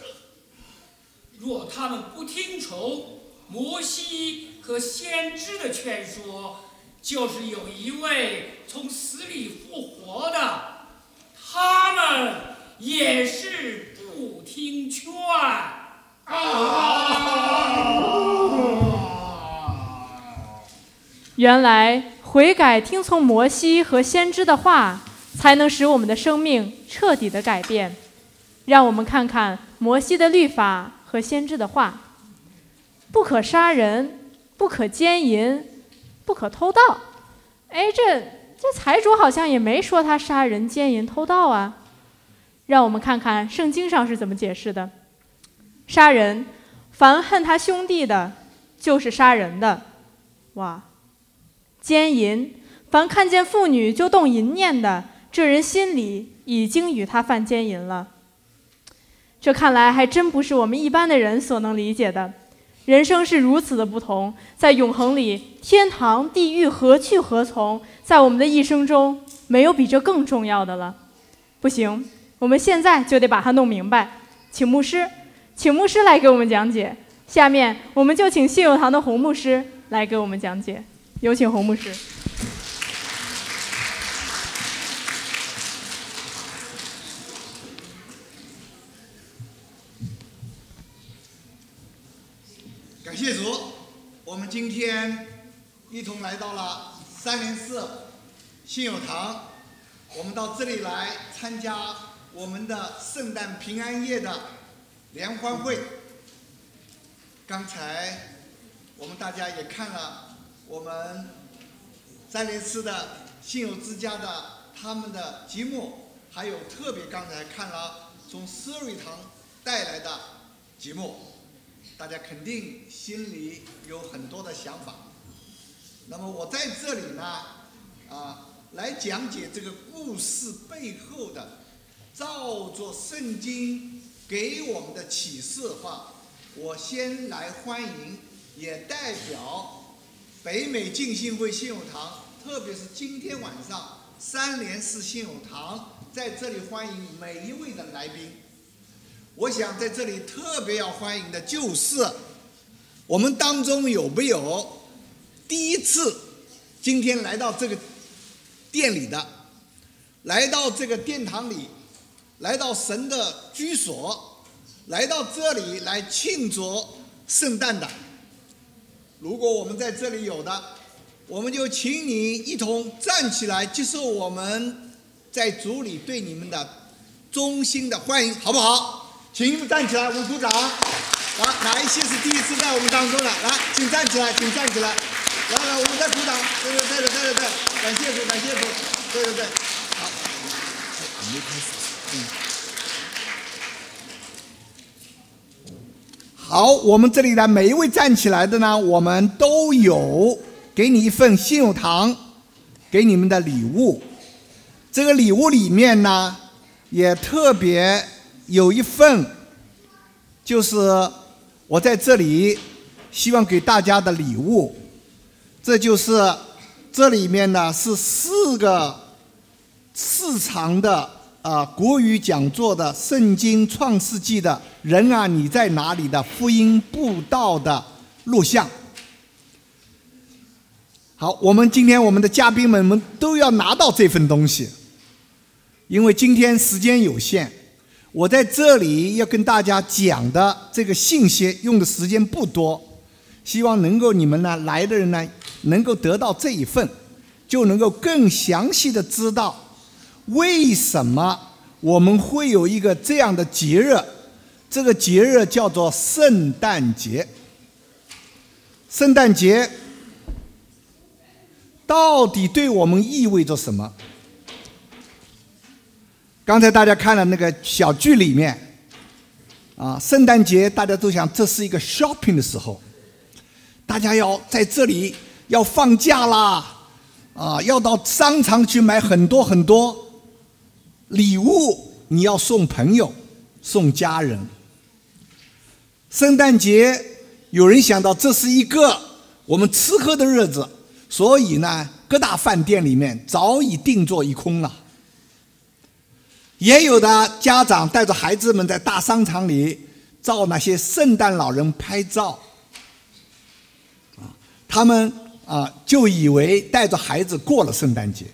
O: 若他们不听从摩西和先知的劝说，就是有一位从死里复活的，他们也是不听劝。
J: 原来悔改听从摩西和先知的话，才能使我们的生命彻底的改变。让我们看看摩西的律法和先知的话：不可杀人，不可奸淫，不可偷盗。哎，这财主好像也没说他杀人、奸淫、偷盗啊。让我们看看圣经上是怎么解释的。杀人，凡恨他兄弟的，就是杀人的。哇！奸淫，凡看见妇女就动淫念的，这人心里已经与他犯奸淫了。这看来还真不是我们一般的人所能理解的。人生是如此的不同，在永恒里，天堂、地狱何去何从？在我们的一生中，没有比这更重要的了。不行，我们现在就得把它弄明白。请牧师来给我们讲解。下面我们就请信友堂的洪牧师来给我们讲解。有请洪牧师。
N: 感谢主，我们今天一同来到了304信友堂，我们到这里来参加我们的圣诞平安夜的联欢会。刚才我们大家也看了我们304的信友之家的他们的节目，还有特别刚才看了从思瑞堂带来的节目，大家肯定心里有很多的想法。那么我在这里呢，来讲解这个故事背后的，照着圣经给我们的启示的话，我先来欢迎，也代表北美浸信会信友堂，特别是今天晚上304信友堂在这里欢迎每一位的来宾。我想在这里特别要欢迎的就是我们当中有没有第一次今天来到这个店里的，来到这个殿堂里，来到神的居所，来到这里来庆祝圣诞的。如果我们在这里有的，我们就请你一同站起来，接受我们在主里对你们的衷心的欢迎，好不好？请你们站起来，我们鼓掌。来，哪一些是第一次在我们当中的？来，请站起来，请站起来。来，我们再鼓掌。对，感谢主，感谢主。对，好。没开始。好，我们这里的每一位站起来的呢，我们都有给你一份信友堂给你们的礼物。这个礼物里面呢，也特别有一份，就是我在这里希望给大家的礼物。这就是这里面呢是4个4场的国语讲座的圣经创世纪的人啊你在哪里的福音布道的录像。好，今天我们的嘉宾们都要拿到这份东西，因为今天时间有限，我在这里要跟大家讲的这个信息用的时间不多，希望能够你们呢来的人呢能够得到这一份，就能够更详细的知道为什么我们会有一个这样的节日。这个节日叫做圣诞节。圣诞节到底对我们意味着什么？刚才大家看了那个小剧里面圣诞节大家都想这是一个 shopping 的时候，大家要在这里要放假啦，要到商场去买很多很多礼物，你要送朋友送家人。圣诞节有人想到这是一个我们吃喝的日子，所以呢各大饭店里面早已订座一空了。也有的家长带着孩子们在大商场里
P: 照那些圣诞老人拍照，他们就以为带着孩子过了圣诞节。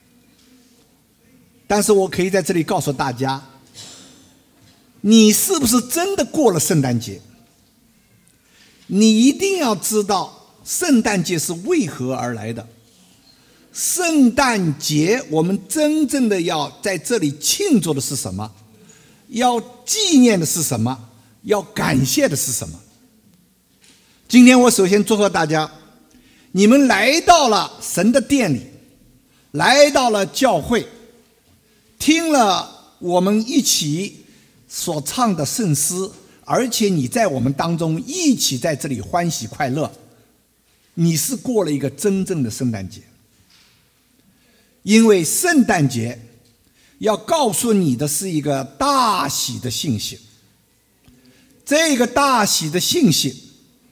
P: 但是我可以在这里告诉大家，你是不是真的过了圣诞节？你一定要知道圣诞节是为何而来的。圣诞节我们真正的要在这里庆祝的是什么？要纪念的是什么？要感谢的是什么？今天我首先祝贺大家，你们来到了神的殿里，来到了教会，听了我们一起所唱的圣诗，而且你在我们当中一起在这里欢喜快乐，你是过了一个真正的圣诞节。因为圣诞节要告诉你的是一个大喜的信息，这个大喜的信息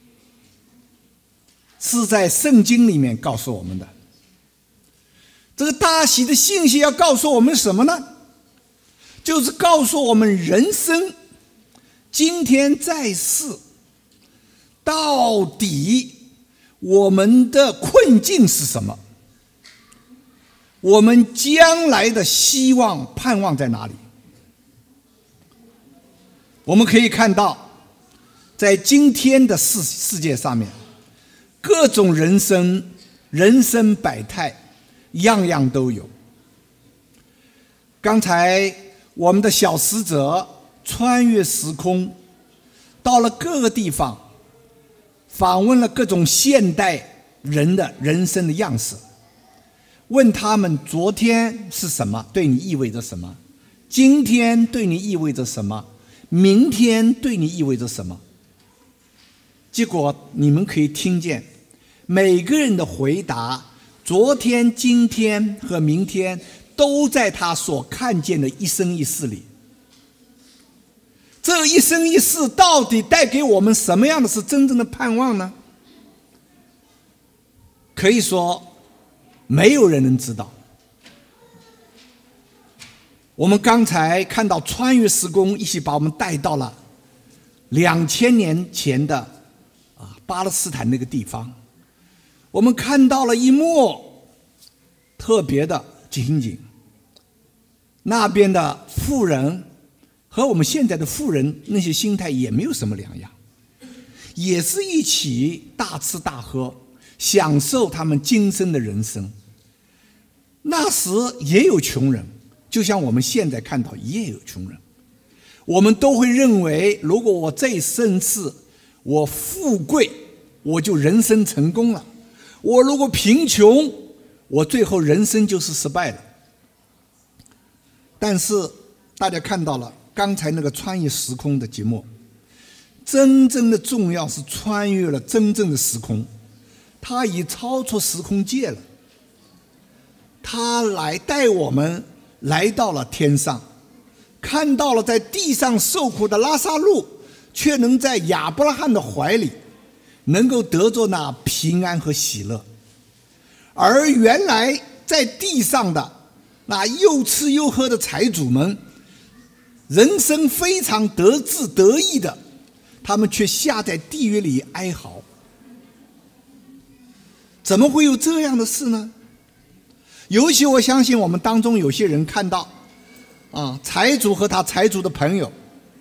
P: 是在圣经里面告诉我们的。这个大喜的信息要告诉我们什么呢？就是告诉我们人生今天在世到底我们的困境是什么，我们将来的希望盼望在哪里。我们可以看到在今天的世界上面，各种人生百态，样样都有。刚才我们的小使者穿越时空，到了各个地方，访问了各种现代人的人生的样式，问他们昨天是什么，对你意味着什么？今天对你意味着什么？明天对你意味着什么？结果你们可以听见每个人的回答，昨天、今天和明天都在他所看见的一生一世里。这一生一世到底带给我们什么样的是真正的盼望呢？可以说没有人能知道。我们刚才看到穿越时空一起把我们带到了2000年前的巴勒斯坦那个地方，我们看到了一幕特别的情景。那边的富人和我们现在的富人那些心态也没有什么两样，也是一起大吃大喝，享受他们今生的人生。那时也有穷人，就像我们现在看到也有穷人。我们都会认为，如果我这一生是我富贵，我就人生成功了；我如果贫穷，我最后人生就是失败了。但是大家看到了刚才那个穿越时空的节目，真正的重要是穿越了真正的时空，它已超出时空界了。他来带我们来到了天上，看到了在地上受苦的拉撒路，却能在亚伯拉罕的怀里能够得着那平安和喜乐。而原来在地上的那又吃又喝的财主们，人生非常得志得意的，他们却下在地狱里哀嚎。怎么会有这样的事呢？尤其我相信我们当中有些人看到财主和他财主的朋友，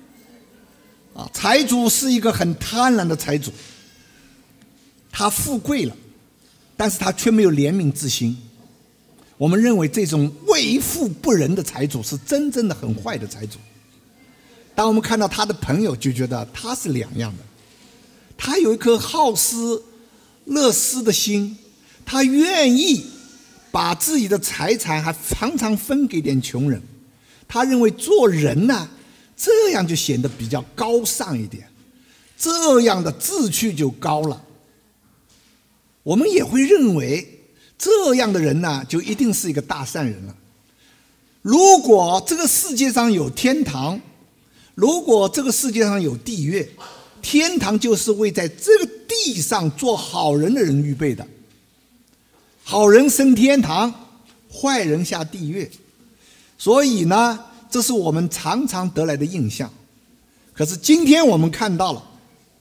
P: 财主是一个很贪婪的财主，他富贵了，但是他却没有怜悯之心。我们认为这种为富不仁的财主是真正的很坏的财主。当我们看到他的朋友，就觉得他是两样的。他有一颗好施乐施的心，他愿意把自己的财产还常常分给点穷人。他认为做人呢，这样就显得比较高尚一点，这样的志趣就高了。我们也会认为这样的人呢，就一定是一个大善人了。如果这个世界上有天堂，如果这个世界上有地狱，天堂就是为在这个地上做好人的人预备的。好人升天堂，坏人下地狱。所以呢，这是我们常常得来的印象。 可是今天我们看到了，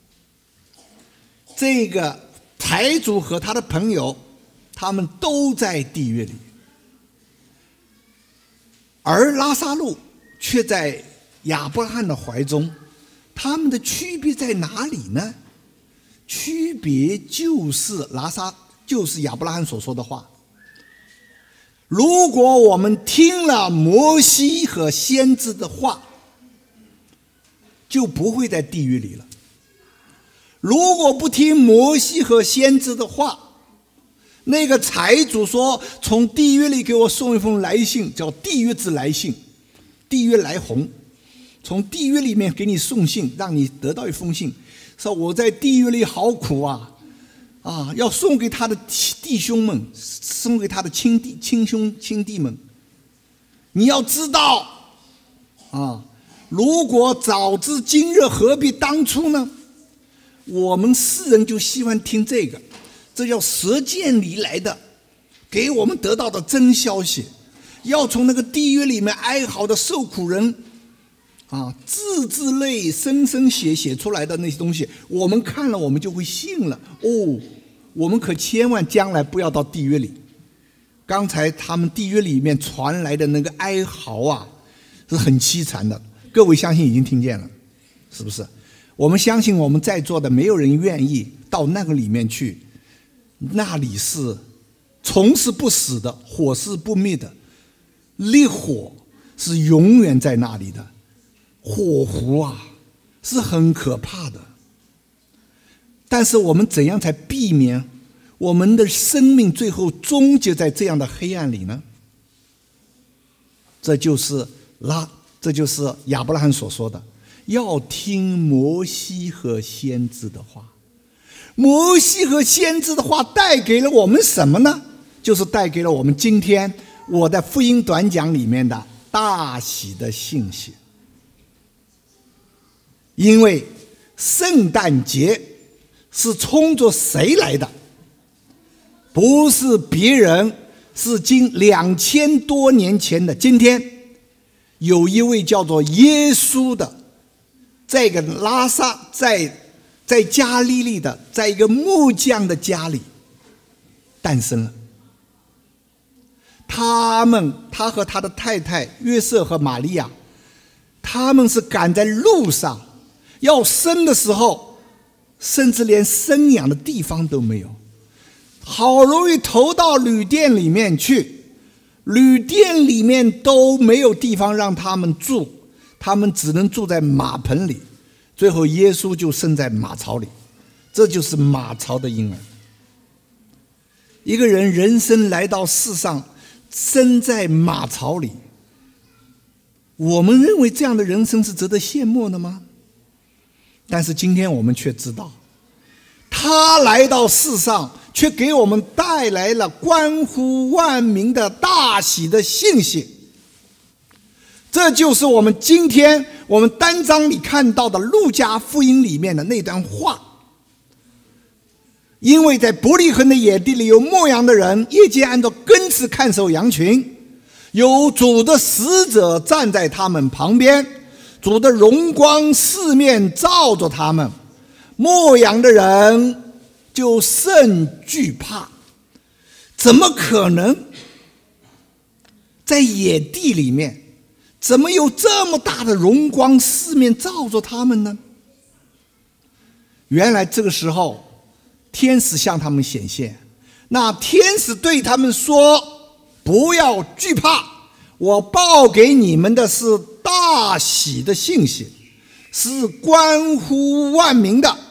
P: 这个财主和他的朋友，他们都在地狱里，而拉撒路却在亚伯拉罕的怀中。他们的区别在哪里呢？区别就是亚伯拉罕所说的话。如果我们听了摩西和先知的话，就不会在地狱里了。如果不听摩西和先知的话，那个财主说从地狱里给我送一封来信，叫地狱之来信，地狱来鸿，从地狱里面给你送信，让你得到一封信，说我在地狱里好苦啊，要送给他的弟兄们，送给他的亲弟们。你要知道如果早知今日何必当初呢？我们世人就喜欢听这个，这叫舌剑里来的，给我们得到的真消息。要从那个地狱里面哀嚎的受苦人字泪声写出来的那些东西，我们看了我们就会信了。我们可千万将来不要到地狱里。刚才他们地狱里面传来的那个哀嚎是很凄惨的，各位相信已经听见了，是不是？我们相信我们在座的没有人愿意到那个里面去，那里是虫是不死的，火是不灭的，烈火是永远在那里的，火湖是很可怕的。但是我们怎样才避免我们的生命最后终结在这样的黑暗里呢？这就是亚伯拉罕所说的，要听摩西和先知的话。摩西和先知的话带给了我们什么呢？就是带给了我们今天我的福音短讲里面的大喜的信息。因为圣诞节是冲着谁来的？不是别人，是2000多年前的今天，有一位叫做耶稣的，在一个在加利利的，在一个木匠的家里诞生了。他和他的太太约瑟和玛利亚，他们是赶在路上要生的时候，甚至连生养的地方都没有，好容易投到旅店里面去，旅店里面都没有地方让他们住，他们只能住在马棚里，最后耶稣就生在马槽里。这就是马槽的婴儿。一个人人生来到世上，生在马槽里，我们认为这样的人生是值得羡慕的吗？但是今天我们却知道，他来到世上却给我们带来了关乎万民的大喜的信息。这就是我们今天我们单章里看到的路加福音里面的那段话。因为在伯利恒的野地里有牧羊的人，夜间按照更次看守羊群，有主的使者站在他们旁边，主的荣光四面照着他们，牧羊的人就甚惧怕。怎么可能在野地里面，怎么有这么大的荣光四面照着他们呢？原来这个时候天使向他们显现，那天使对他们说，不要惧怕，我报给你们的是大喜的信息，是关乎万民的。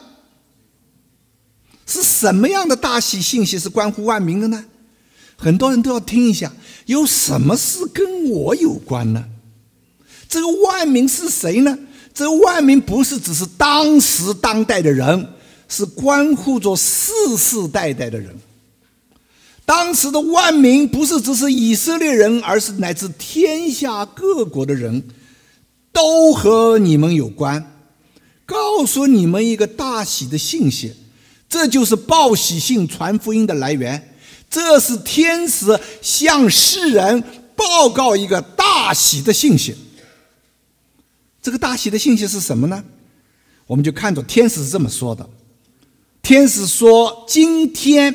P: 是什么样的大喜信息是关乎万民的呢？很多人都要听一下，有什么事跟我有关呢？这个万民是谁呢？这个万民不是只是当时当代的人，是关乎着世世代代的人。当时的万民不是只是以色列人，而是乃至天下各国的人，都和你们有关。告诉你们一个大喜的信息，这就是报喜信传福音的来源，这是天使向世人报告一个大喜的信息。 这个大喜的信息是什么呢？我们就看着天使是这么说的，天使说今天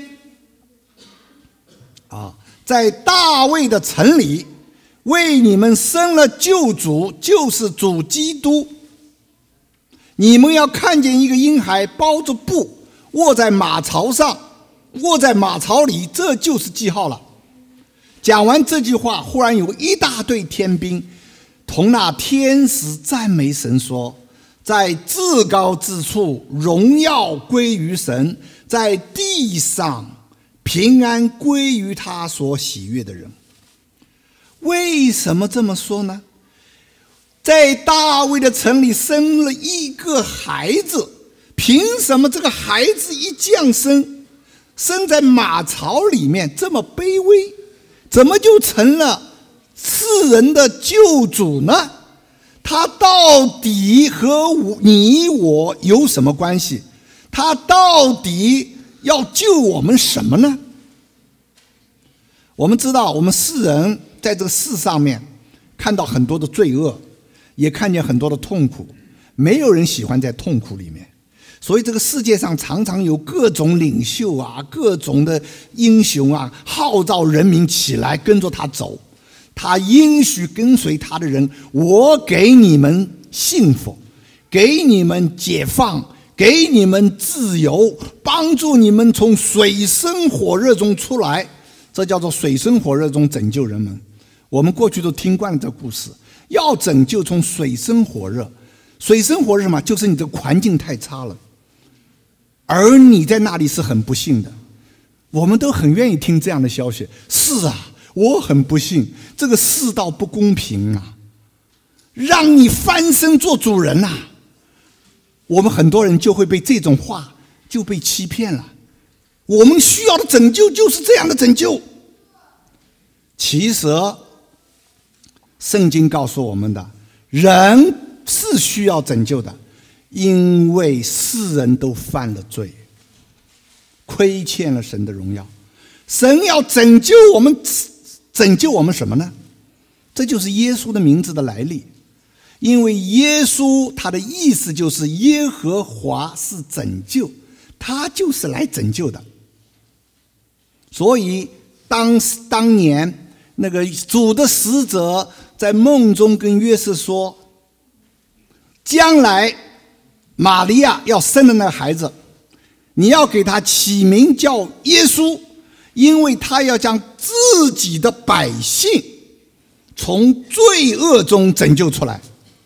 P: 在大卫的城里为你们生了救主，就是主基督。你们要看见一个婴孩包着布卧在马槽上，卧在马槽里，这就是记号了。讲完这句话，忽然有一大队天兵同那天使赞美神说，在至高之处荣耀归于神，在地上平安归于他所喜悦的人。为什么这么说呢？在大卫的城里生了一个孩子，凭什么这个孩子一降生，生在马槽里面这么卑微，怎么就成了世人的救主呢？他到底和你我有什么关系？他到底要救我们什么呢？我们知道，我们世人在这个世上面看到很多的罪恶，也看见很多的痛苦，没有人喜欢在痛苦里面。所以这个世界上常常有各种领袖啊，各种的英雄啊，号召人民起来跟着他走。他应许跟随他的人，我给你们幸福，给你们解放，给你们自由，帮助你们从水深火热中出来。这叫做水深火热中拯救人们。我们过去都听惯了这故事，要拯救从水深火热。水深火热什么？就是你的环境太差了，而你在那里是很不幸的。我们都很愿意听这样的消息。是啊，我很不幸，这个世道不公平啊，让你翻身做主人啊。我们很多人就会被这种话就被欺骗了。我们需要的拯救就是这样的拯救。其实圣经告诉我们的，人是需要拯救的，因为世人都犯了罪，亏欠了神的荣耀。神要拯救我们，拯救我们什么呢？这就是耶稣的名字的来历。因为耶稣他的意思就是耶和华是拯救，他就是来拯救的。所以当年那个主的使者在梦中跟约瑟说，将来玛利亚要生的那个孩子，你要给他起名叫耶稣，因为他要将自己的百姓从罪恶中拯救出来。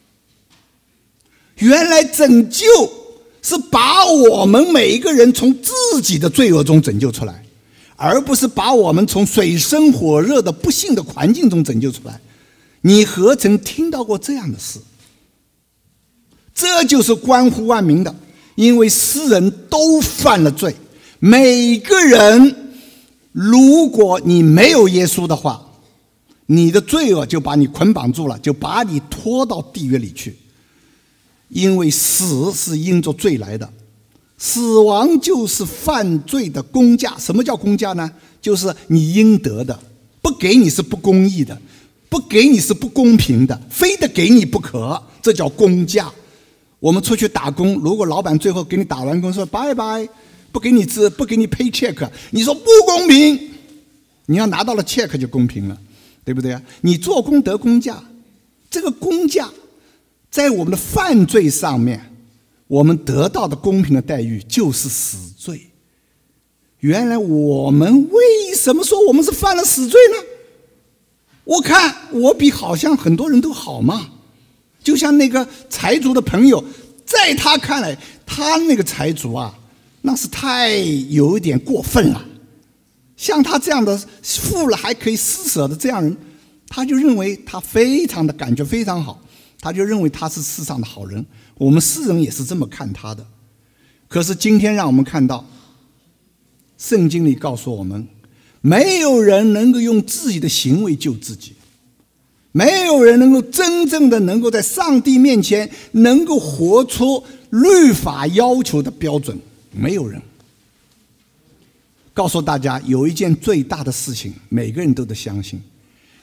P: 原来拯救是把我们每一个人从自己的罪恶中拯救出来，而不是把我们从水深火热的不幸的环境中拯救出来。你何曾听到过这样的事？这就是关乎万民的，因为世人都犯了罪。每个人，如果你没有耶稣的话，你的罪恶就把你捆绑住了，就把你拖到地狱里去。因为死是因着罪来的，死亡就是犯罪的工价。什么叫工价呢？就是你应得的，不给你是不公义的，不给你是不公平的，非得给你不可，这叫工价。我们出去打工，如果老板最后给你打完工说拜拜，不给你 pay check， 你说不公平，你要拿到了 check 就公平了，对不对啊？你做工得工价，这个工价在我们的犯罪上面，我们得到的公平的待遇就是死罪。原来我们为什么说我们是犯了死罪呢？我看我比好像很多人都好嘛。就像那个财主的朋友，在他看来，他那个财主啊，那是太有一点过分了。像他这样的富了还可以施舍的这样人，他就认为他非常的感觉非常好，他就认为他是世上的好人。我们世人也是这么看他的。可是今天让我们看到，圣经里告诉我们，没有人能够用自己的行为救自己，没有人能够真正的能够在上帝面前能够活出律法要求的标准，没有人。告诉大家，有一件最大的事情，每个人都得相信，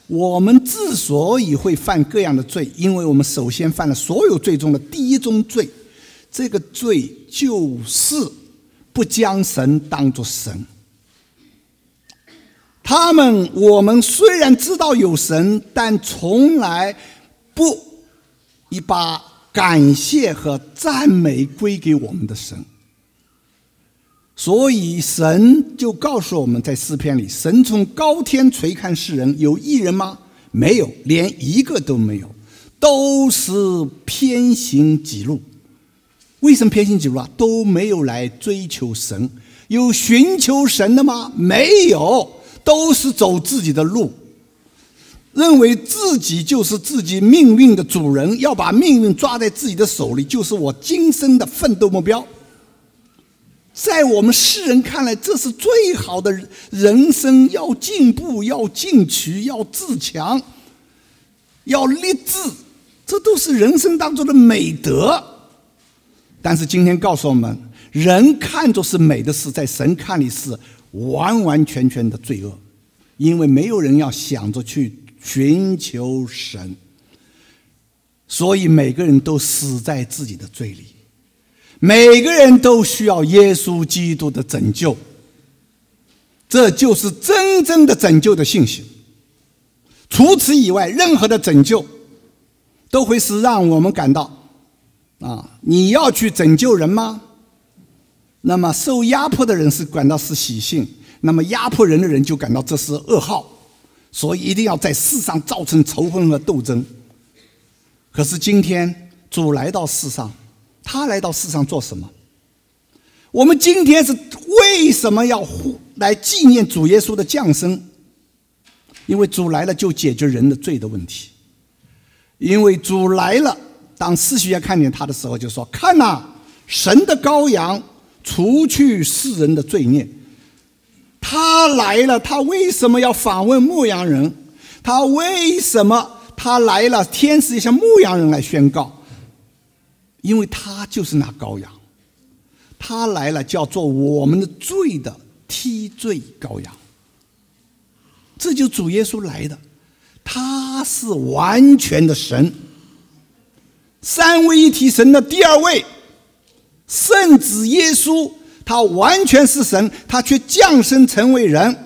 P: 我们之所以会犯各样的罪，因为我们首先犯了所有罪中的第一宗罪，这个罪就是不将神当作神。我们虽然知道有神，但从来不把感谢和赞美归给我们的神。所以神就告诉我们，在诗篇里，神从高天垂看世人，有一人吗？没有，连一个都没有，都是偏行己路。为什么偏行己路啊？都没有来追求神。有寻求神的吗？没有，都是走自己的路，认为自己就是自己命运的主人，要把命运抓在自己的手里，就是我今生的奋斗目标。在我们世人看来，这是最好的人生，要进步，要进取，要自强，要立志，这都是人生当中的美德。但是今天告诉我们，人看作是美的事，在神看里是完完全全的罪恶，因为没有人要想着去寻求神，所以每个人都死在自己的罪里。每个人都需要耶稣基督的拯救，这就是真正的拯救的信息。除此以外，任何的拯救都会是让我们感到你要去拯救人吗？那么受压迫的人是感到是喜讯，那么压迫人的人就感到这是噩耗，所以一定要在世上造成仇恨和斗争。可是今天主来到世上，他来到世上做什么？我们今天是为什么要来纪念主耶稣的降生？因为主来了就解决人的罪的问题。因为主来了，当施洗约翰看见他的时候就说，看哪，神的羔羊，除去世人的罪孽。他来了，他为什么要访问牧羊人？他为什么他来了，天使也向牧羊人来宣告？因为他就是那羔羊，他来了叫做我们的罪的替罪羔羊。这就主耶稣来的，他是完全的神，三位一体神的第二位，圣子耶稣，他完全是神，他却降生成为人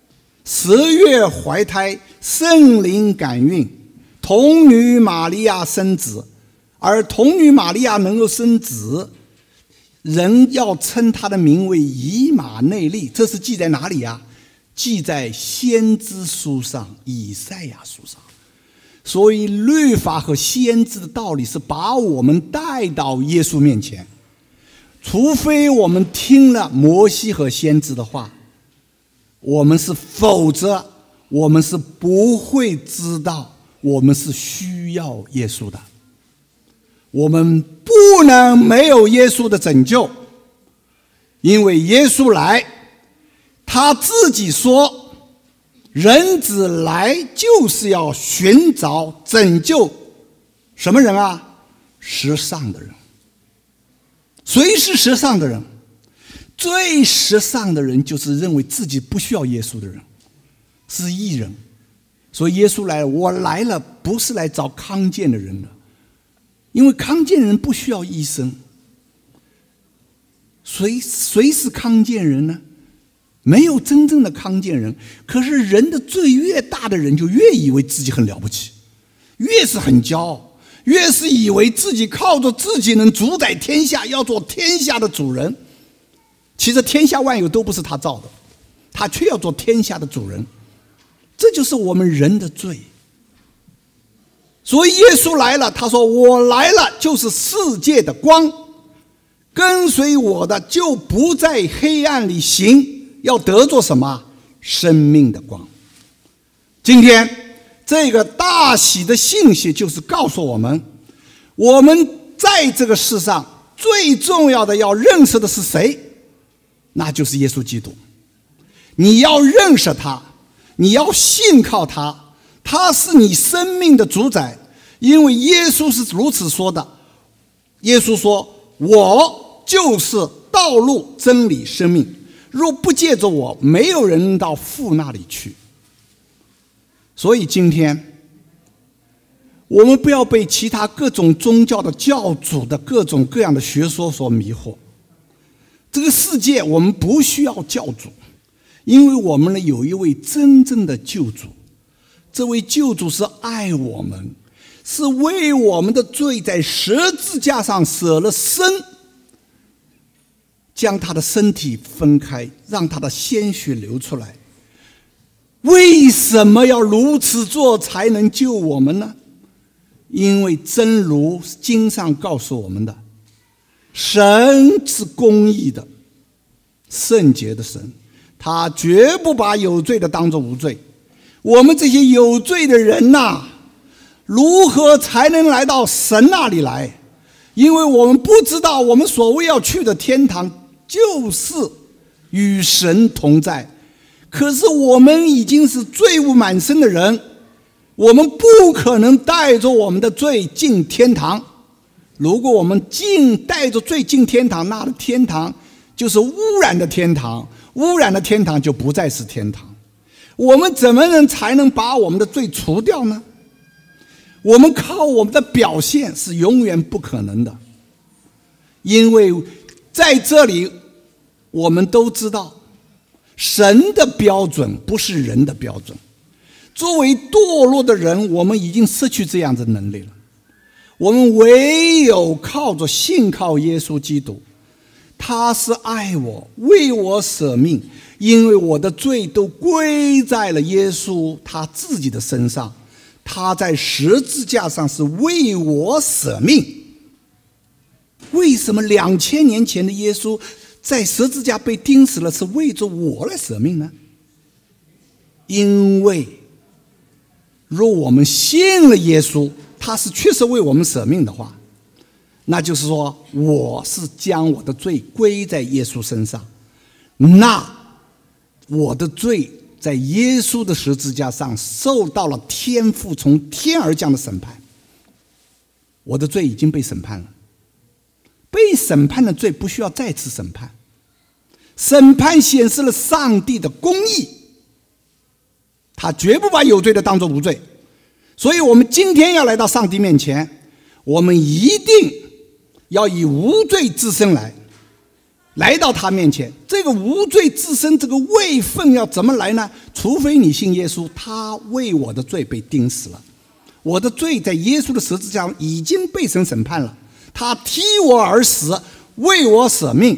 P: ，10月怀胎，圣灵感孕，童女玛利亚生子。而童女玛利亚能够生子，人要称他的名为以马内利。这是记在哪里啊？记在先知书上，以赛亚书上。所以律法和先知的道理是把我们带到耶稣面前，除非我们听了摩西和先知的话，否则我们是不会知道我们是需要耶稣的。我们不能没有耶稣的拯救，因为耶稣来，他自己说，人子来就是要寻找拯救什么人啊？时尚的人。谁是时尚的人？最时尚的人就是认为自己不需要耶稣的人，是义人。所以耶稣来了，我来了不是来找康健的人的，因为康健人不需要医生。谁是康健人呢？没有真正的康健人。可是人的罪越大的人就越以为自己很了不起，越是很骄傲，越是以为自己靠着自己能主宰天下，要做天下的主人。其实天下万有都不是他造的，他却要做天下的主人。这就是我们人的罪。所以耶稣来了，他说我来了就是世界的光，跟随我的就不在黑暗里行，要得着什么？生命的光。今天这个大喜的信息就是告诉我们，我们在这个世上最重要的要认识的是谁？那就是耶稣基督。你要认识他，你要信靠他，他是你生命的主宰。因为耶稣是如此说的，耶稣说，我就是道路真理生命，若不借着我，没有人到父那里去。 所以今天我们不要被其他各种宗教的教主的各种各样的学说所迷惑。这个世界我们不需要教主，因为我们呢有一位真正的救主。这位救主是爱我们，是为我们的罪在十字架上舍了身，将他的身体分开，让他的鲜血流出来。为什么要如此做才能救我们呢？因为真如经上告诉我们的，神是公义的，圣洁的神，他绝不把有罪的当作无罪。我们这些有罪的人呐，如何才能来到神那里来？因为我们不知道我们所谓要去的天堂就是与神同在。可是我们已经是罪恶满身的人，我们不可能带着我们的罪进天堂。如果我们带着罪进天堂，那的天堂就是污染的天堂，污染的天堂就不再是天堂。我们怎么才能把我们的罪除掉呢？我们靠我们的表现是永远不可能的，因为在这里我们都知道，神的标准不是人的标准。作为堕落的人，我们已经失去这样的能力了。我们唯有靠着信靠耶稣基督，他是爱我，为我舍命，因为我的罪都归在了耶稣他自己的身上，他在十字架上是为我舍命。为什么2000年前的耶稣在十字架被钉死了，是为着我来舍命呢？因为若我们信了耶稣，他是确实为我们舍命的话，那就是说我是将我的罪归在耶稣身上，那我的罪在耶稣的十字架上受到了天父从天而降的审判。我的罪已经被审判了，被审判的罪不需要再次审判。审判显示了上帝的公义，他绝不把有罪的当作无罪。所以我们今天要来到上帝面前，我们一定要以无罪之身来到他面前。这个无罪之身，这个位分要怎么来呢？除非你信耶稣，他为我的罪被钉死了，我的罪在耶稣的十字架上已经被神审判了，他替我而死，为我舍命，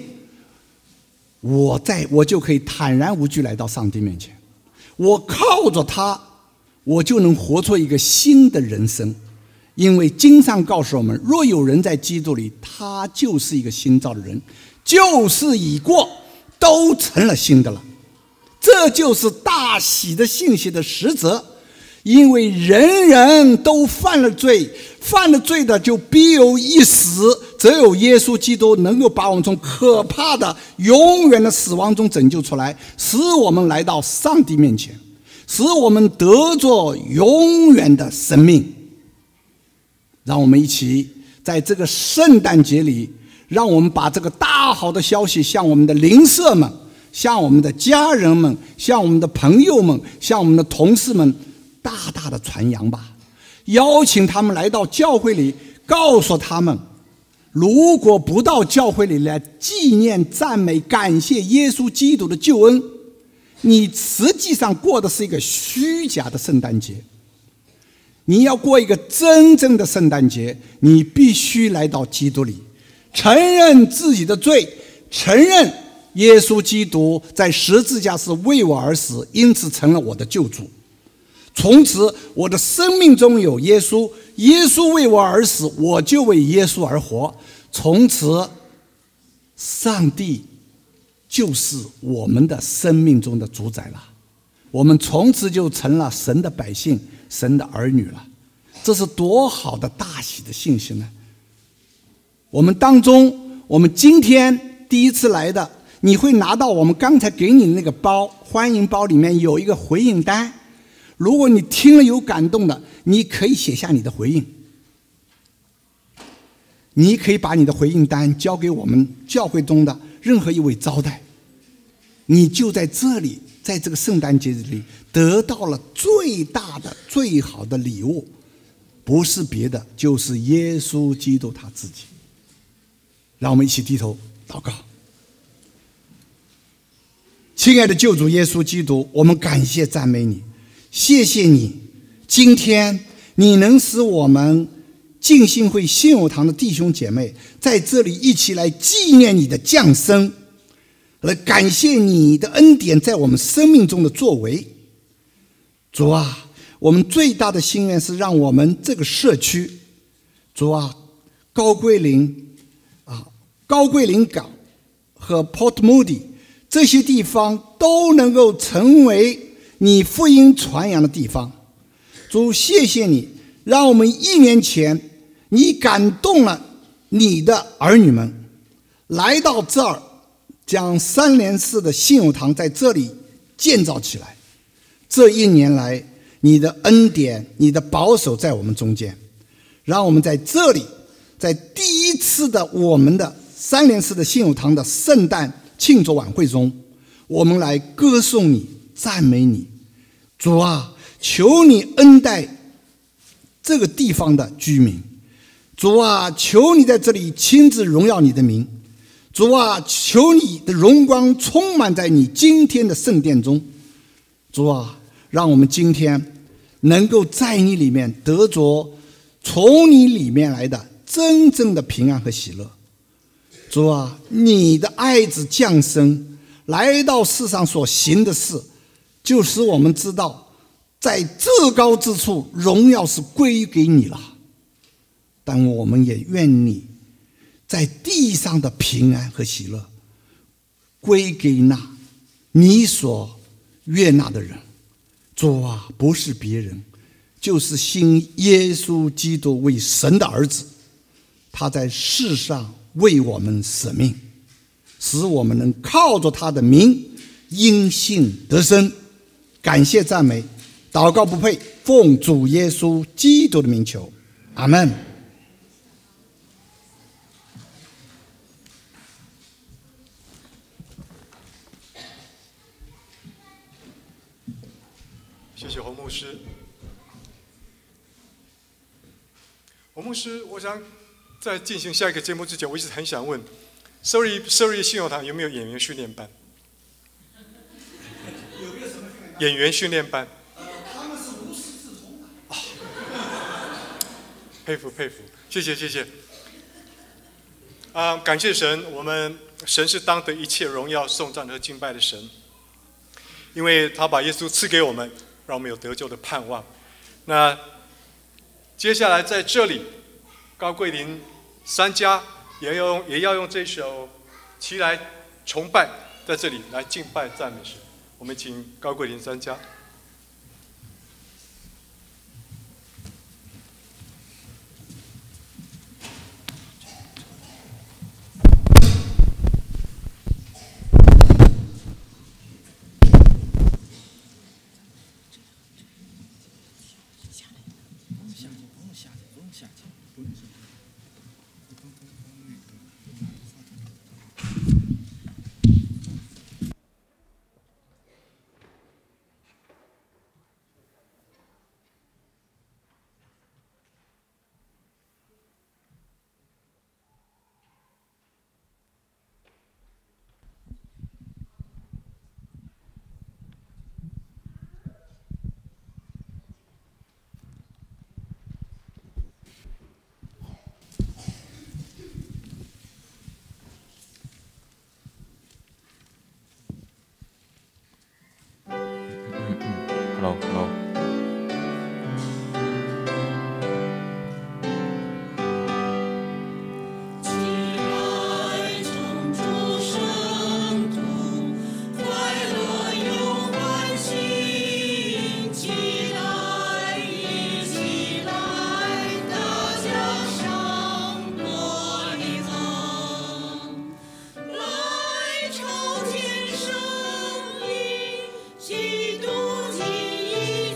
P: 我就可以坦然无惧来到上帝面前。我靠着他，我就能活出一个新的人生。因为经上告诉我们，若有人在基督里，他就是一个新造的人，旧事已过，都成了新的了。这就是大喜的信息的实则。因为人人都犯了罪，犯了罪的就必有一死，只有耶稣基督能够把我们从可怕的永远的死亡中拯救出来，使我们来到上帝面前，使我们得着永远的生命。让我们一起在这个圣诞节里，让我们把这个大好的消息向我们的邻舍们，向我们的家人们，向我们的朋友们，向我们的同事们大大的传扬吧。邀请他们来到教会里，告诉他们，如果不到教会里来纪念、赞美、感谢耶稣基督的救恩，你实际上过的是一个虚假的圣诞节。你要过一个真正的圣诞节，你必须来到基督里，承认自己的罪，承认耶稣基督在十字架是为我而死，因此成了我的救主。从此我的生命中有耶稣，耶稣为我而死，我就为耶稣而活。从此上帝就是我们的生命中的主宰了，我们从此就成了神的百姓，神的儿女了。这是多好的大喜的信息呢！我们当中，我们今天第一次来的，你会拿到我们刚才给你的那个包，欢迎包里面有一个回应单。如果你听了有感动的，你可以写下你的回应，你可以把你的回应单交给我们教会中的任何一位招待。 你就在这里，在这个圣诞节里得到了最大的、最好的礼物，不是别的，就是耶稣基督他自己。让我们一起低头祷告。亲爱的救主耶稣基督，我们感谢赞美你，谢谢你，今天你能使我们浸信会信友堂的弟兄姐妹在这里一起来纪念你的降生，来感谢你的恩典在我们生命中的作为。主啊，我们最大的心愿是让我们这个社区，主啊，高桂林港和 Port Moody 这些地方都能够成为你福音传扬的地方。主，谢谢你，让我们1年前你感动了你的儿女们来到这儿，将3联寺的信友堂在这里建造起来。这1年来，你的恩典、你的保守在我们中间，让我们在这里，在第一次的我们的3联寺的信友堂的圣诞庆祝晚会中，我们来歌颂你、赞美你。主啊，求你恩待这个地方的居民。主啊，求你在这里亲自荣耀你的名。主啊，求你的荣光充满在你今天的圣殿中。主啊，让我们今天能够在你里面得着从你里面来的真正的平安和喜乐。主啊，你的爱子降生来到世上所行的事，就使我们知道在至高之处荣耀是归给你了。但我们也愿你在地上的平安和喜乐归给那你所悦纳的人。主啊，不是别人，就是信耶稣基督为神的儿子，他在世上为我们舍命，使我们能靠着他的名因信得生。感谢赞美，祷告不配，奉主耶稣基督的名求，阿们。
A: 谢谢洪牧师。洪牧师，我想在进行下一个节目之前，我一直很想问，Sorry 信友堂有没有演员训练班？
N: 有没有什么
A: 演员训练班？
N: 他们是无师自通的。
A: 佩服，谢谢。感谢神，神是当得一切荣耀、颂赞和敬拜的神，因为他把耶稣赐给我们，让我们有得救的盼望。那接下来在这里，高桂林3家也要用这首齐来崇拜，在这里来敬拜赞美神。我们请高桂林3家。
Q: Hello。
C: 基督基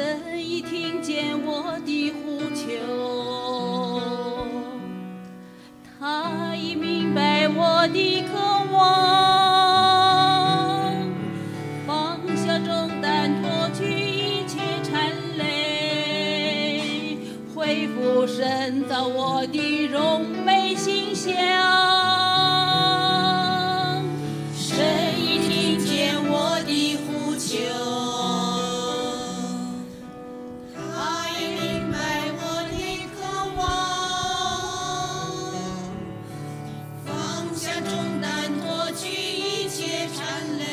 Q: 神已听见我的呼求，他已明白我的渴望，放下重担，脱去一切缠累，恢复神造我的荣美形象。神已听见我的呼求，他已明白我的渴望，放下重担，脱去一切缠累，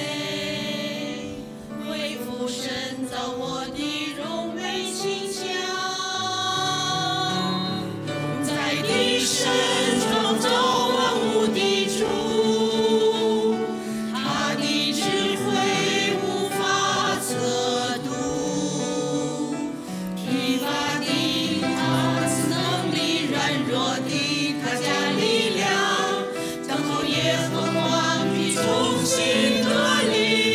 Q: 恢复神造我的荣美形象。在地神创造万物的主，他的智慧无法测度，疲乏的他赐能力，软弱的他加力量，等候耶和华必重新得力，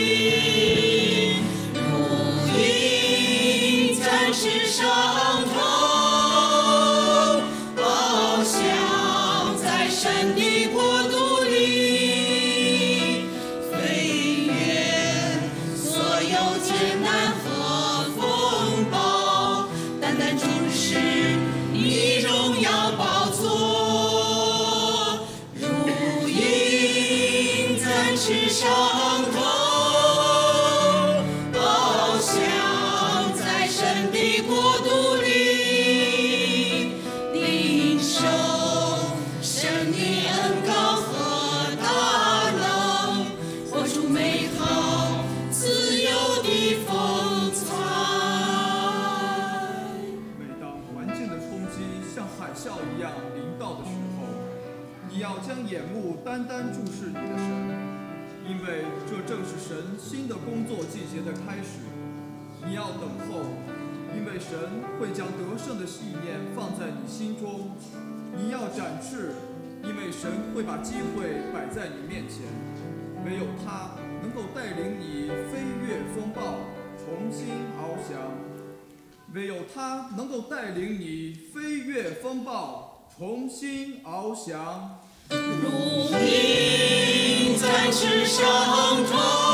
Q: 如鹰展翅上腾，翱翔在神的国度里，飞越所有艰难和风暴，单单注视你荣耀宝座，如鹰展翅上腾，翱翔在神的国度里，领受神的恩膏和大能，活出美好自由的风采。
R: 每当环境的冲击像海啸一样临到的时候，你要将眼目单单注视你的神，因为这正是神新的工作季节的开始。你要等候，因为神会将得胜的信念放在你心中。你要展翅，因为神会把机会摆在你面前。唯有他能够带领你飞越风暴，重新翱翔。唯有他能够带领你飞越风暴，重新翱翔。
Q: 如鹰展翅上腾，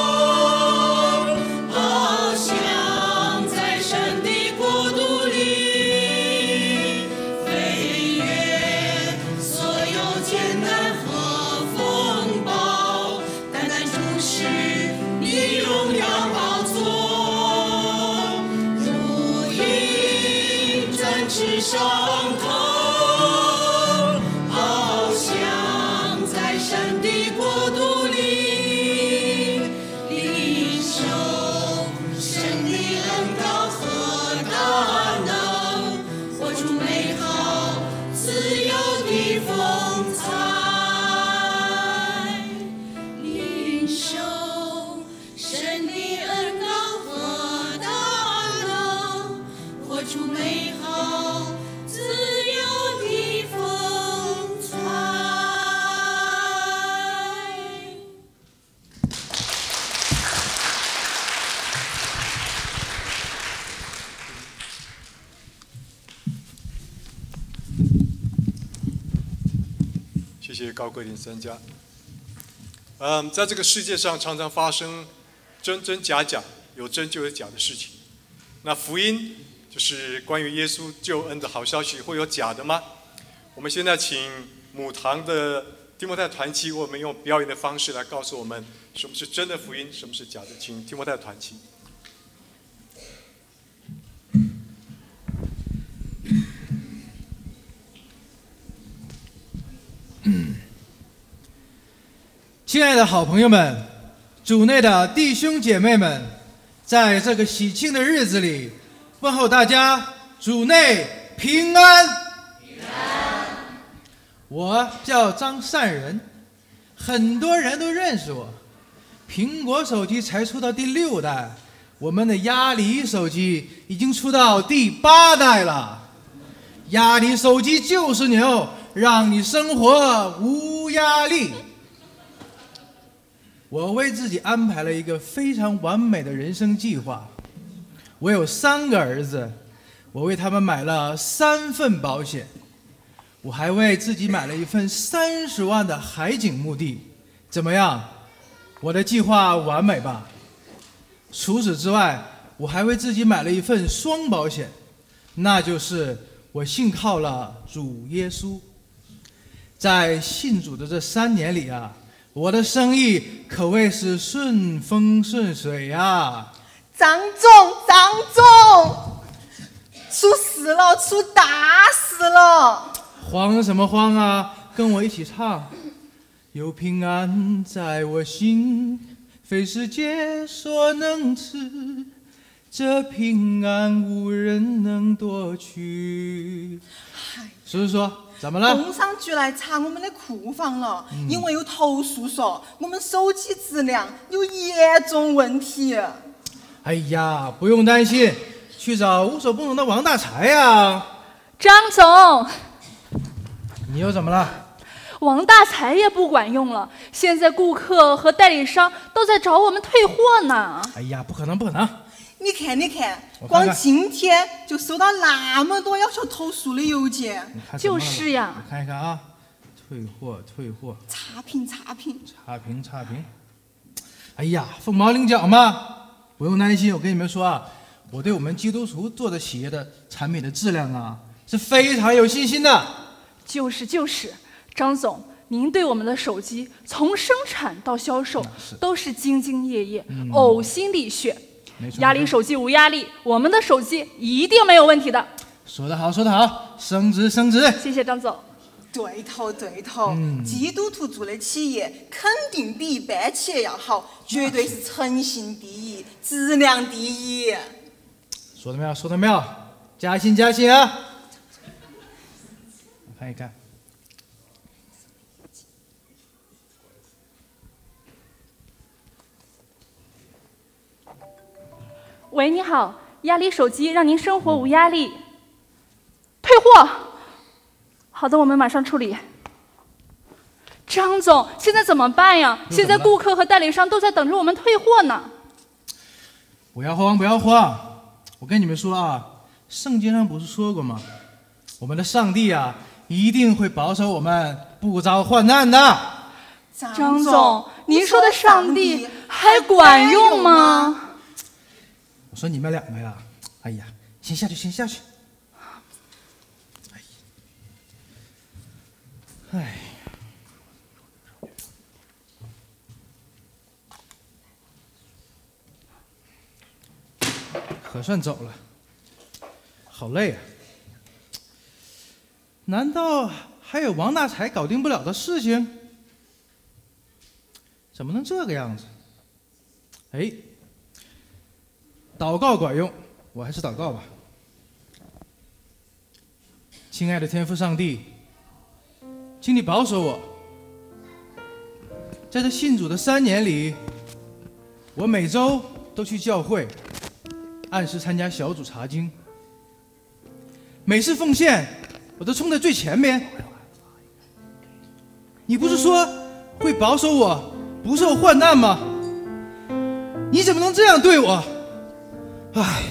Q: 翱翔在神的国度里，飞越所有艰难和风暴，单单注视你荣耀宝座，如鹰展翅上腾，翱翔在神的国度里，领受神的恩膏和大能，活出美好自由的风采，领受神的恩膏和大能，活出美好自由的风采。
A: 谢谢高贵林三家。在这个世界上常常发生真真假假、有真就有假的事情。那福音就是关于耶稣救恩的好消息，会有假的吗？我们现在请母堂的提摩太团契，我们用表演的方式来告诉我们什么是真的福音，什么是假的。请提摩太团契。
S: 亲爱的好朋友们，主内的弟兄姐妹们，在这个喜庆的日子里，问候大家主内平安。平安。我叫张善仁，很多人都认识我。苹果手机才出到第6代，我们的鸭梨手机已经出到第8代了。鸭梨手机就是牛，让你生活无压力。我为自己安排了一个非常完美的人生计划。 我有3个儿子，我为他们买了3份保险，我还为自己买了一份30万的海景墓地。怎么样？我的计划完美吧？除此之外，我还为自己买了一份双保险，那就是我信靠了主耶稣。在信主的这3年里啊，我的生意可谓是顺风顺水呀。
H: 张总，出事了，出大事了！
S: 慌什么慌啊？跟我一起唱。有平安在我心，非世界所能赐，这平安无人能夺取。叔叔说怎么了？
H: 工商局来查我们的库房了，因为有投诉说我们手机质量有严重问题。
S: 哎呀，不用担心，去找无所不能的王大财呀。
T: 张总，
S: 你又怎么了？
T: 王大财也不管用了，现在顾客和代理商都在找我们退货呢。
S: 哎呀，不可能不可能！
H: 你看，光今天就收到那么多要求投诉的邮件。
T: 就是呀。
S: 我看一看啊，退货，
H: 差评。
S: 哎呀，凤毛麟角嘛，不用担心。我跟你们说啊，我对我们基督徒做的企业的产品的质量啊是非常有信心的。
T: 就是，张总，您对我们的手机从生产到销售都是兢兢业业，呕心沥血。压力手机无压力，我们的手机一定没有问题的。
S: 说得好，升职。
T: 谢谢张总。
H: 对头，基督徒做的企业肯定比一般企业要好，绝对是诚信第一，质量第一。
S: 说得没有？加薪啊！我看一看。
T: 喂，你好，压力手机让您生活无压力。退货。好的，我们马上处理。张总，现在怎么办呀？现在顾客和代理商都在等着我们退货呢。
S: 不要慌，我跟你们说啊，圣经上不是说过吗？我们的上帝啊，一定会保守我们不遭患难的。
T: 张总，您说的上帝还管用吗？
S: 我说你们2个呀，哎呀，先下去。哎，可算走了，好累啊！难道还有王大财搞定不了的事情？怎么能这个样子？哎，祷告管用，我还是祷告吧。亲爱的天父上帝，请你保守我，在这信主的3年里，我每周都去教会，按时参加小组查经，每次奉献我都冲在最前面。你不是说会保守我不受患难吗？你怎么能这样对我？唉。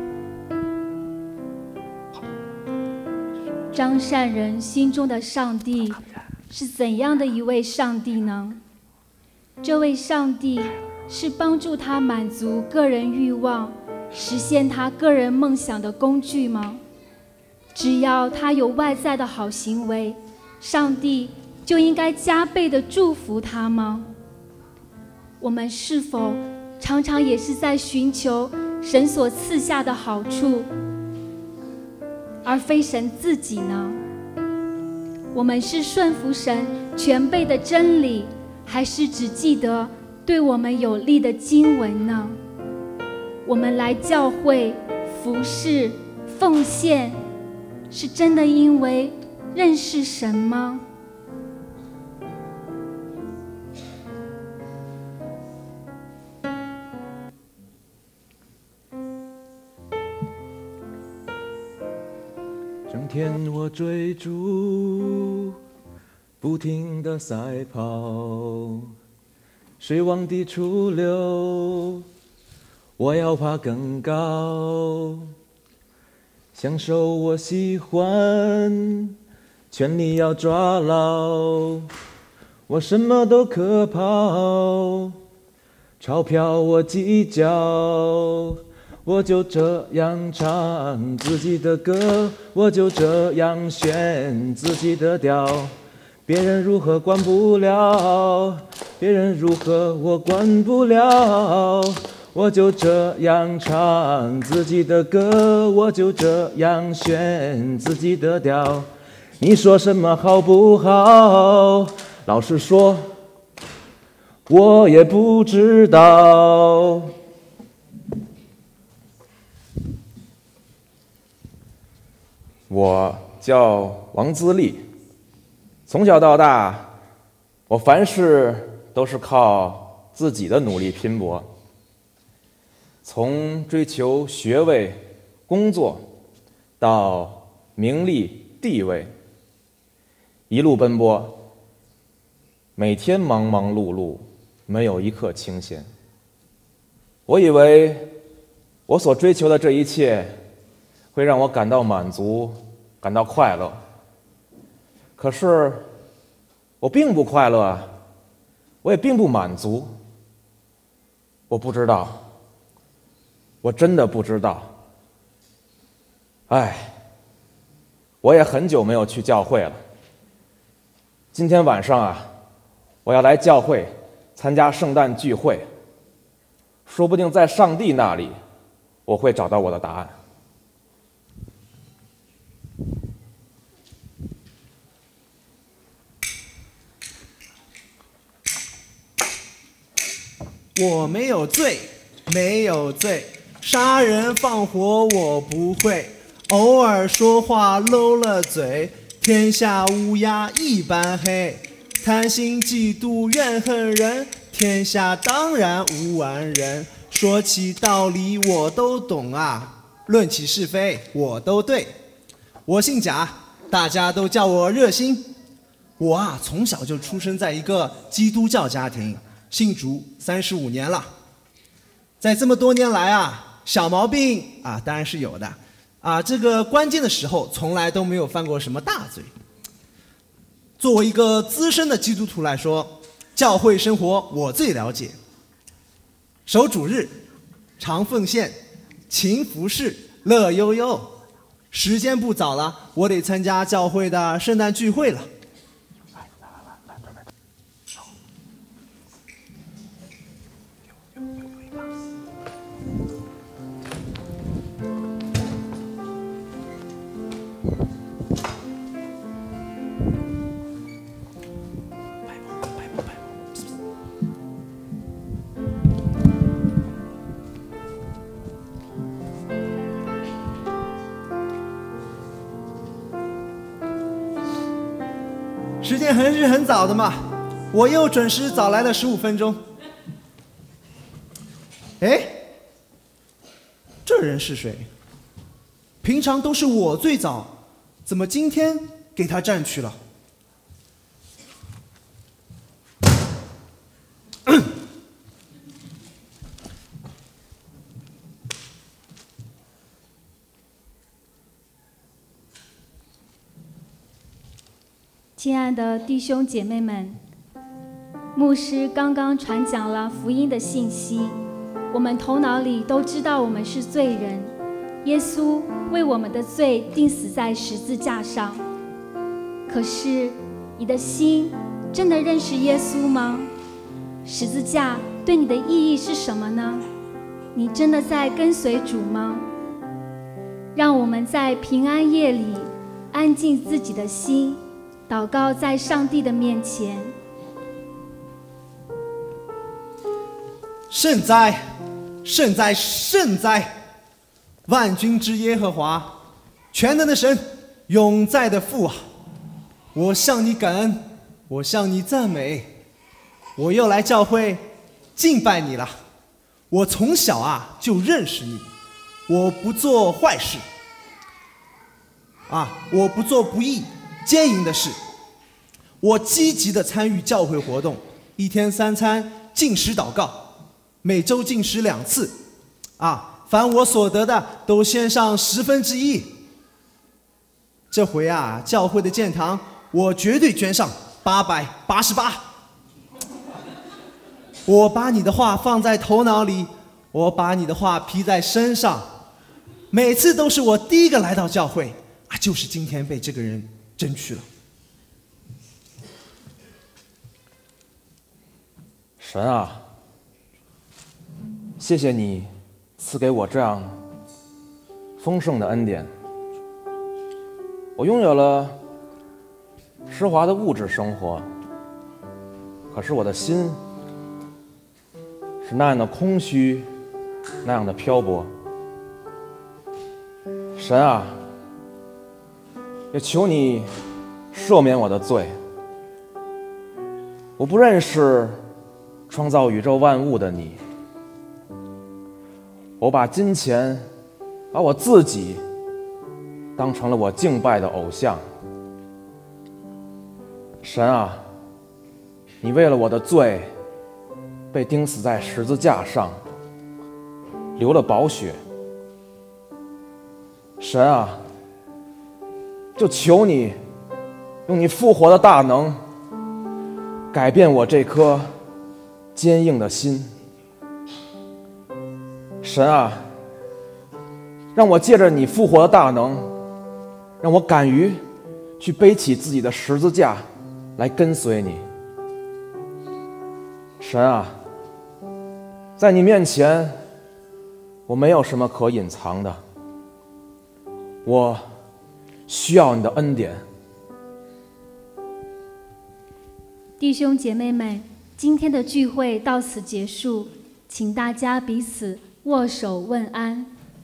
U: 张善人心中的上帝是怎样的一位上帝呢？这位上帝是帮助他满足个人欲望、实现他个人梦想的工具吗？只要他有外在的好行为，上帝就应该加倍的祝福他吗？我们是否常常也是在寻求神所赐下的好处，而非神自己呢？我们是顺服神全备的真理，还是只记得对我们有利的经文呢？我们来教会服侍奉献，是真的因为认识神吗？
V: 整天我追逐，不停地赛跑，水往低处流， 我要爬更高，享受我喜欢，权力要抓牢，我什么都可抛，钞票我计较，我就这样唱自己的歌，我就这样选自己的调，别人如何管不了，别人如何我管不了，我就这样唱自己的歌，我就这样选自己的调，你说什么好不好？老实说，我也不知道。我叫王自立，从小到大，我凡事都是靠自己的努力拼搏，从追求学位、工作到名利地位，一路奔波，每天忙忙碌碌，没有一刻清闲。我以为我所追求的这一切会让我感到满足，感到快乐。可是我并不快乐啊，我也并不满足。我不知道，我真的不知道。哎，我也很久没有去教会了。今天晚上啊，我要来教会参加圣诞聚会，说不定在上帝那里，我会找到我的答案。
B: 我没有罪，没有罪，杀人放火我不会，偶尔说话漏了嘴，天下乌鸦一般黑，贪心嫉妒怨恨人，天下当然无完人。说起道理我都懂啊，论起是非我都对。我姓贾，大家都叫我热心。我啊，从小就出生在一个基督教家庭，信主35年了。在这么多年来啊，小毛病啊当然是有的啊，这个关键的时候从来都没有犯过什么大罪。作为一个资深的基督徒来说，教会生活我最了解。守主日，常奉献，勤服侍，乐悠悠。时间不早了，我得参加教会的圣诞聚会了。时间还是很早的嘛，我又准时早来了15分钟。哎，这人是谁？平常都是我最早，怎么今天给他占去了？
U: 亲爱的弟兄姐妹们，牧师刚刚传讲了福音的信息，我们头脑里都知道我们是罪人，耶稣为我们的罪钉死在十字架上。可是你的心真的认识耶稣吗？十字架对你的意义是什么呢？你真的在跟随主吗？让我们在平安夜里安静自己的心，祷告在上帝的面前。
B: 圣哉，圣哉，圣哉！万军之耶和华，全能的神，永在的父啊！我向你感恩，我向你赞美，我又来教会敬拜你了。我从小啊就认识你，我不做坏事啊，我不做不义奸淫的事，我积极的参与教会活动，1天3餐，禁食祷告，每周禁食2次， 啊，凡我所得的，都献上1/10。这回啊，教会的建堂，我绝对捐上888。我把你的话放在头脑里，我把你的话披在身上，每次都是我第一个来到教会啊，就是今天被这个人争取了。
V: 神啊，谢谢你赐给我这样丰盛的恩典。我拥有了奢华的物质生活，可是我的心是那样的空虚，那样的漂泊。神啊，也求你赦免我的罪。我不认识创造宇宙万物的你，我把金钱，把我自己当成了我敬拜的偶像。神啊，你为了我的罪被钉死在十字架上，流了宝血。神啊，就求你用你复活的大能改变我这颗坚硬的心。神啊，让我借着你复活的大能，让我敢于去背起自己的十字架来跟随你。神啊，在你面前我没有什么可隐藏的，我需要你的恩典。
U: 弟兄姐妹们，今天的聚会到此结束，请大家彼此握手问安。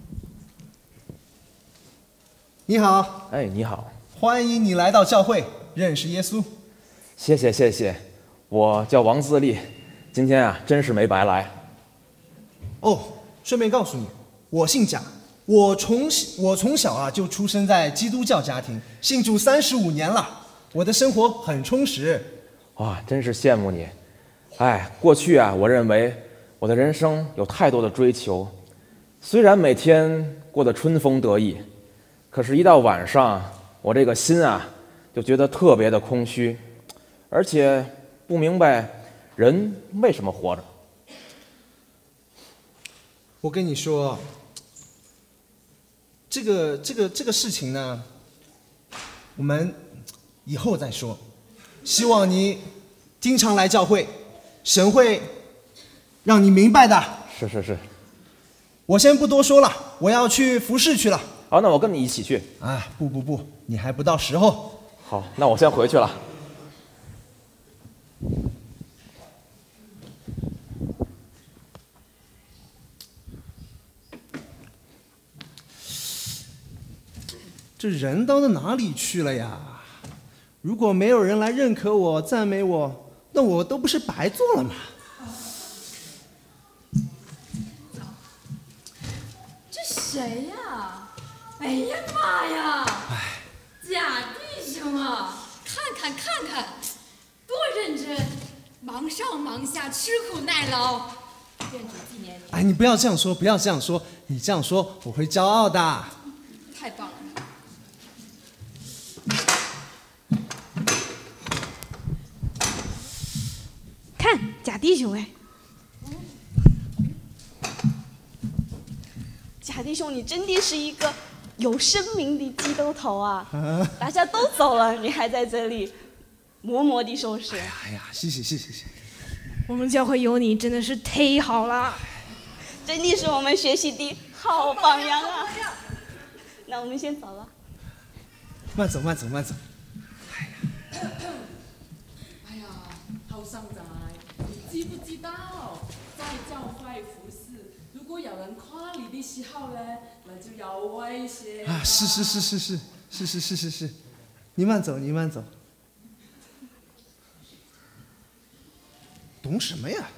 B: 你好。
V: 哎，你好。
B: 欢迎你来到教会，认识耶稣。
V: 谢谢谢谢，我叫王自立，今天啊真是没白来。
B: 哦，顺便告诉你，我姓贾，我从小啊就出生在基督教家庭，信主35年了，我的生活很充实。
V: 哇，真是羡慕你。哎，过去啊，我认为我的人生有太多的追求，虽然每天过得春风得意，可是一到晚上，我这个心啊就觉得特别的空虚，而且不明白人为什么活着。
B: 我跟你说，这个事情呢，我们以后再说。希望你经常来教会，神会让你明白的。
V: 是是是。
B: 我先不多说了，我要去服侍去了。
V: 好，那我跟你一起去。
B: 哎，不，你还不到时候。
V: 好，那我先回去了。
B: 这人都到哪里去了呀？如果没有人来认可我、赞美我，那我都不是白做了吗？
D: 这谁呀？哎呀妈呀！贾弟兄啊，看看，多认真，忙上忙下，吃苦耐劳。愿主纪念你。
B: 哎，你不要这样说，不要这样说，你这样说我会骄傲的。
D: 太棒了！
F: 看贾弟兄哎，
E: 贾弟兄，你真的是一个有生命的基督徒啊！大家都走了，你还在这里默默地收拾。
B: 哎呀，谢谢。
F: 我们教会有你真的是忒好了，
E: 真的是我们学习的好榜样啊！那我们先走了。
B: 慢走。
D: 哎呀，后生仔，你知不知道在教会服侍，如果有人夸你的时候呢，那就有威胁
B: 啊！是，你慢走。懂什么呀？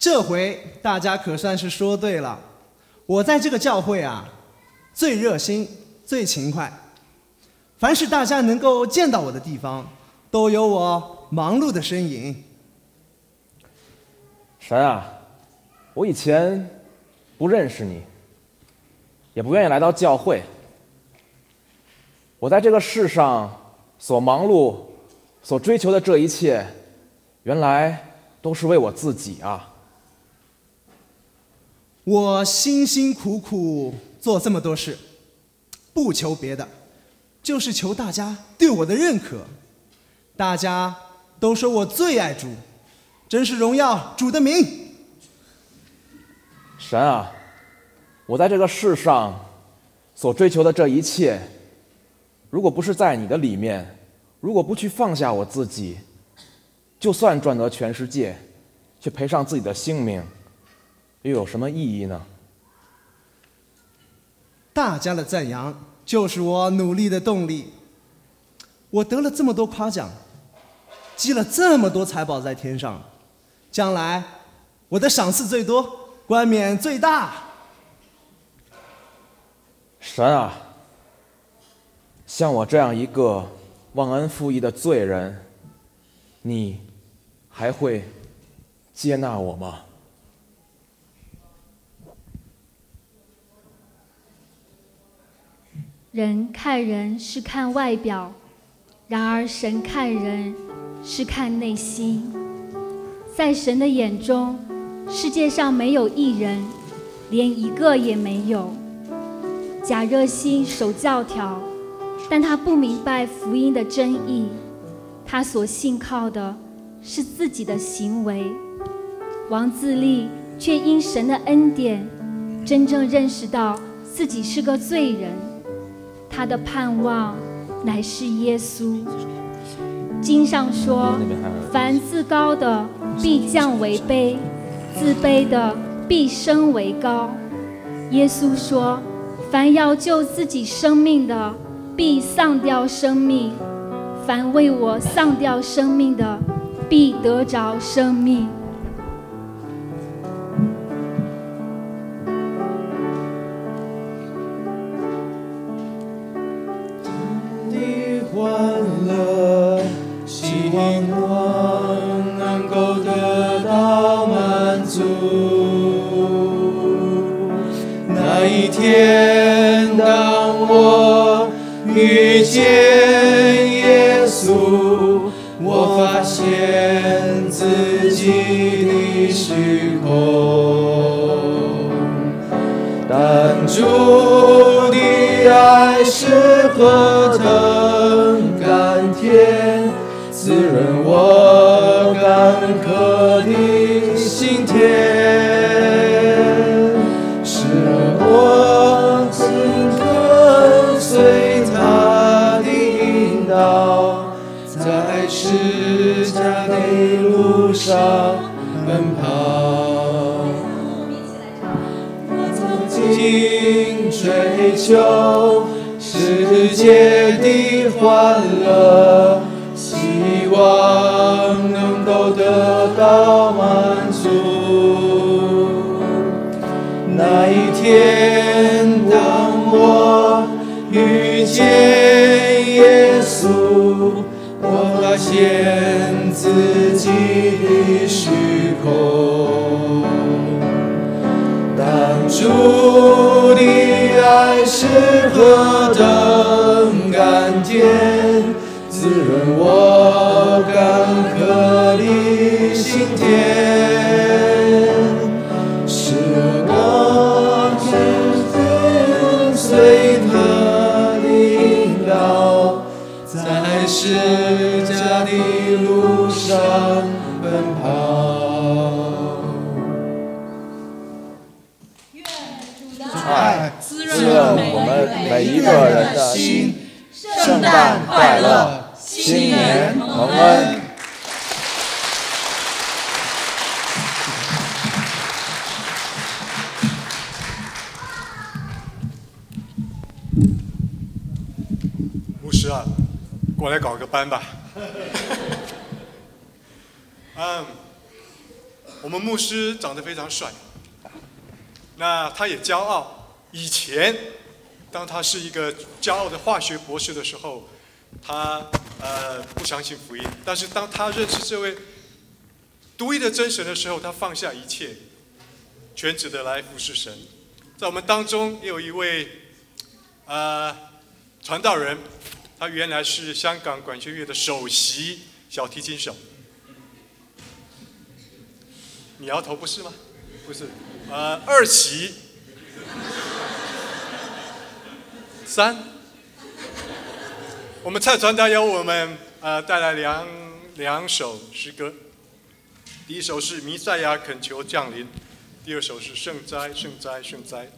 B: 这回大家可算是说对了，我在这个教会啊，最热心、最勤快。凡是大家能够见到我的地方，都有我忙碌的身影。
V: 神啊，我以前不认识你，也不愿意来到教会。我在这个世上所忙碌、所追求的这一切，原来都是为我自己啊！
B: 我辛辛苦苦做这么多事，不求别的，就是求大家对我的认可。大家都说我最爱主，真是荣耀主的名。
V: 神啊，我在这个世上所追求的这一切，如果不是在你的里面，如果不去放下我自己，就算赚得全世界，却赔上自己的性命，又有什么意义呢？
B: 大家的赞扬就是我努力的动力。我得了这么多夸奖，积了这么多财宝在天上，将来我的赏赐最多，冠冕最大。
V: 神啊，像我这样一个忘恩负义的罪人，你还会接纳我吗？
U: 人看人是看外表，然而神看人是看内心。在神的眼中，世界上没有义人，连一个也没有。假热心守教条，但他不明白福音的真意，他所信靠的是自己的行为。王自立却因神的恩典，真正认识到自己是个罪人，他的盼望乃是耶稣。经上说，凡自高的必降为卑，自卑的必升为高。耶稣说，凡要救自己生命的，必丧掉生命；凡为我丧掉生命的，必得着生命。
V: 欢乐，希望能够得到满足。那一天，当我遇见耶稣，我发现自己的虚空。但主的爱是何等甘甜，滋润我干渴的心田，使我紧跟随他的引导，在十架的路上奔跑。尽追求世界的欢乐，希望能够得到满足。那一天，当我遇见耶稣，我发现自己的虚空。当主的爱是何等甘甜，滋润我干渴的心田，使我跟随他的引导，在十架的路上奔跑。爱滋润我们每一个人的心。圣诞快乐，新年蒙恩。
A: 牧师啊，过来搞个班吧。 我们牧师长得非常帅，那他也骄傲。以前，当他是一个骄傲的化学博士的时候，他不相信福音。但是当他认识这位独一的真神的时候，他放下一切，全职的来服侍神。在我们当中也有一位传道人，他原来是香港管弦乐的首席小提琴手。你摇头不是吗？不是，二席3。我们蔡传达由我们带来两首诗歌，第一首是弥赛亚恳求降临，第二首是圣哉圣哉圣哉。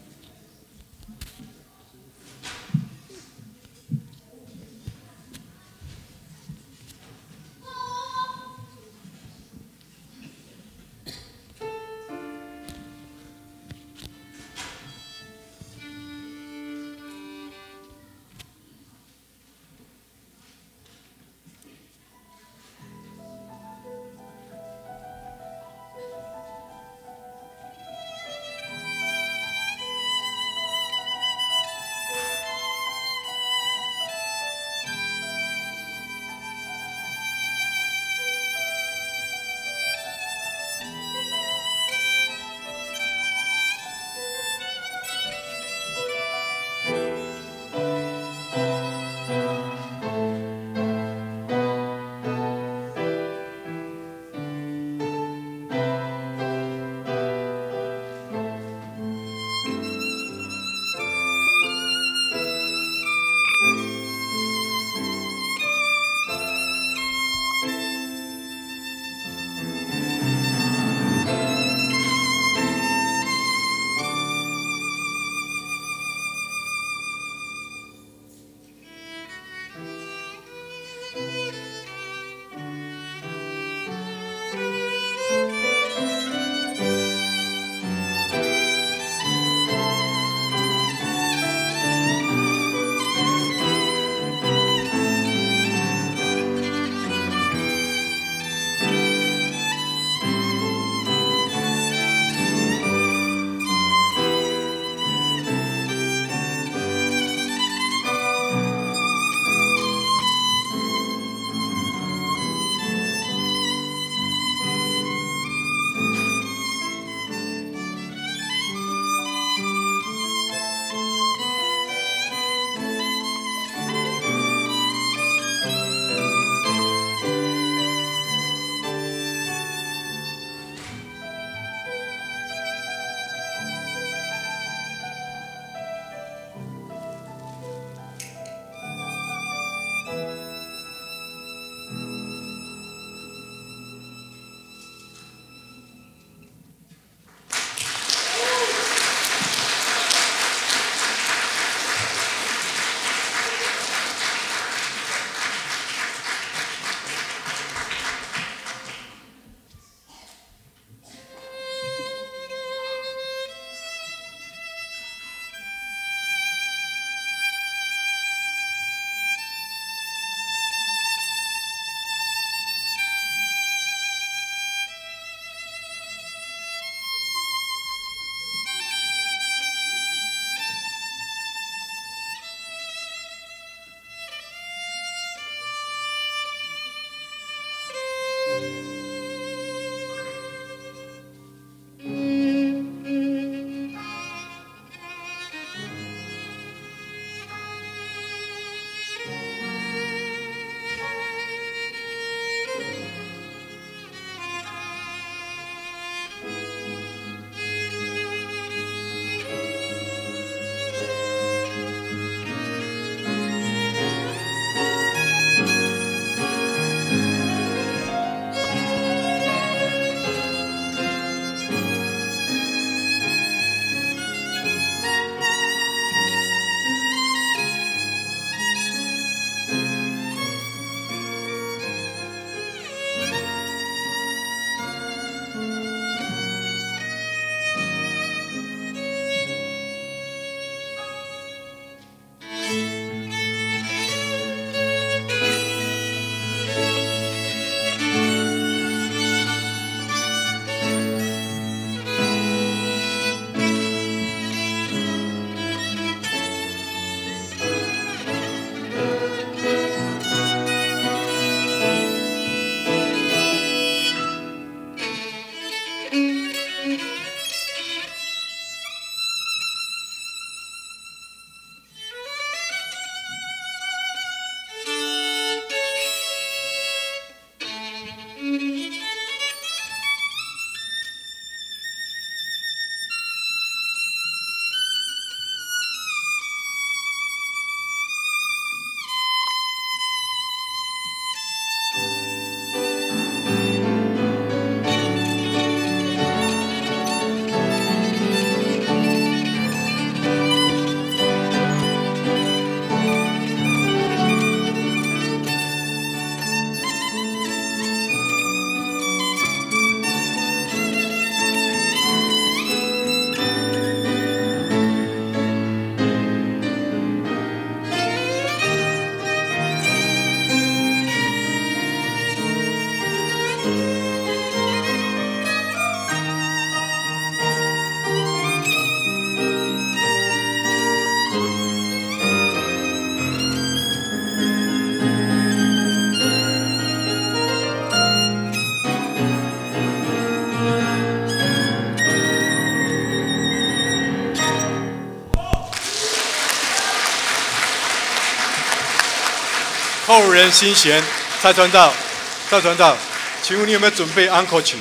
A: 后人心弦，蔡传道，请问你有没有准备 encore 曲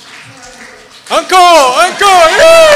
A: ？encore，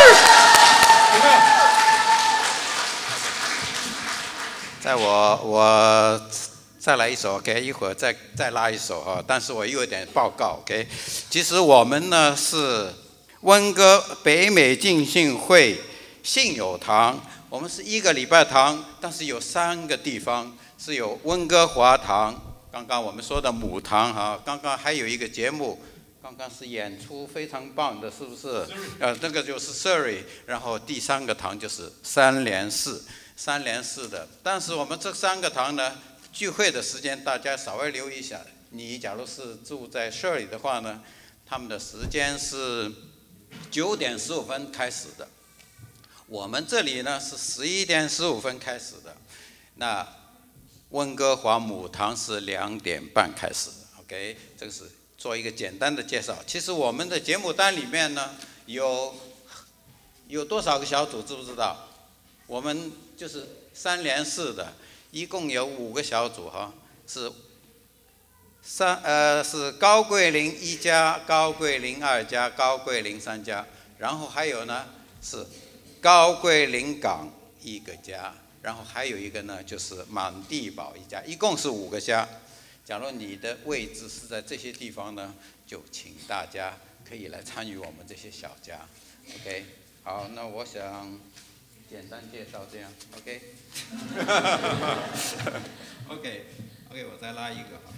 G: 在我再来一首 ，OK， 一会儿再拉一首哈，但是我又有点报告 ，OK。其实我们呢是温哥北美浸信会信友堂，我们是1个礼拜堂，但是有3个地方是有温哥华堂，刚刚我们说的母堂哈，刚刚还有一个节目。刚刚是演出非常棒的，是不是？那个就是 Surrey， 然后第3个堂就是3连4的。但是我们这3个堂呢，聚会的时间大家稍微留意一下。你假如是住在 Surrey 的话呢，他们的时间是9点15分开始的，我们这里呢是11点15分开始的。那温哥华母堂是2点半开始的 ，OK， 这个是。做一个简单的介绍。其实我们的节目单里面呢，有多少个小组，知不知道？我们就是3连4的，一共有5个小组哈，是高桂林1家、高桂林2家、高桂林3家，然后还有呢是高桂林港1个家，然后还有一个呢就是满地堡1家，一共是5个家。假如你的位置是在这些地方呢，就请大家可以来参与我们这些小家 ，OK？ 好，那我想简单介绍这样 ，OK？ OK， 我再拉一个哈。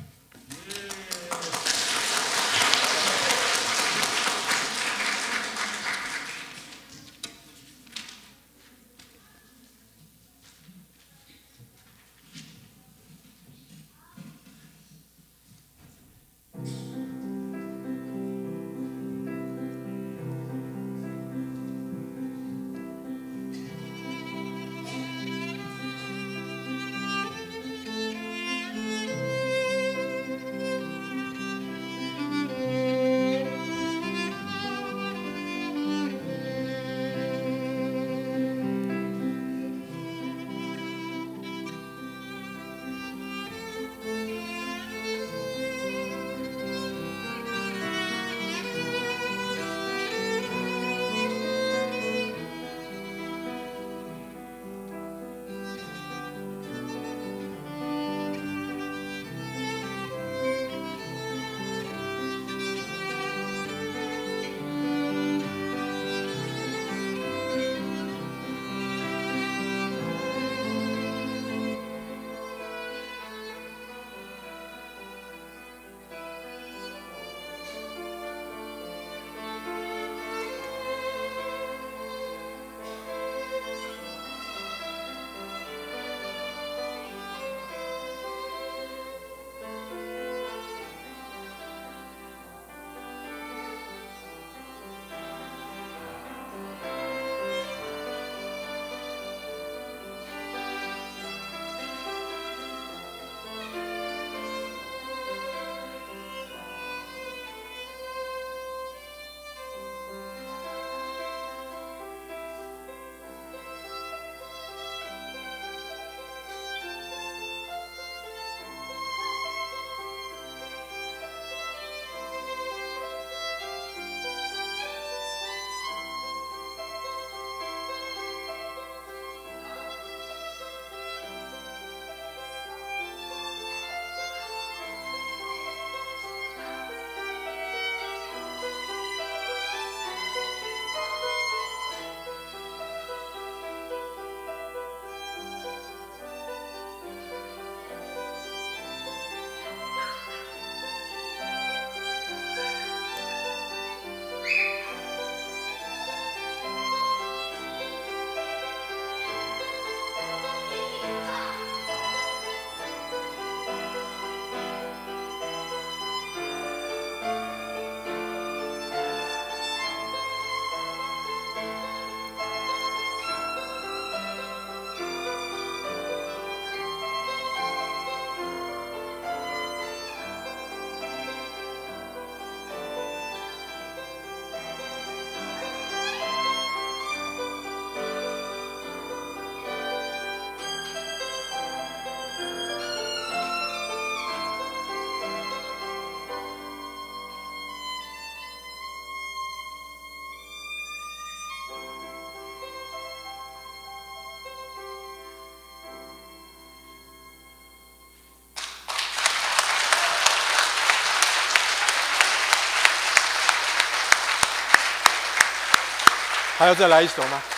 A: 还要再来一首吗？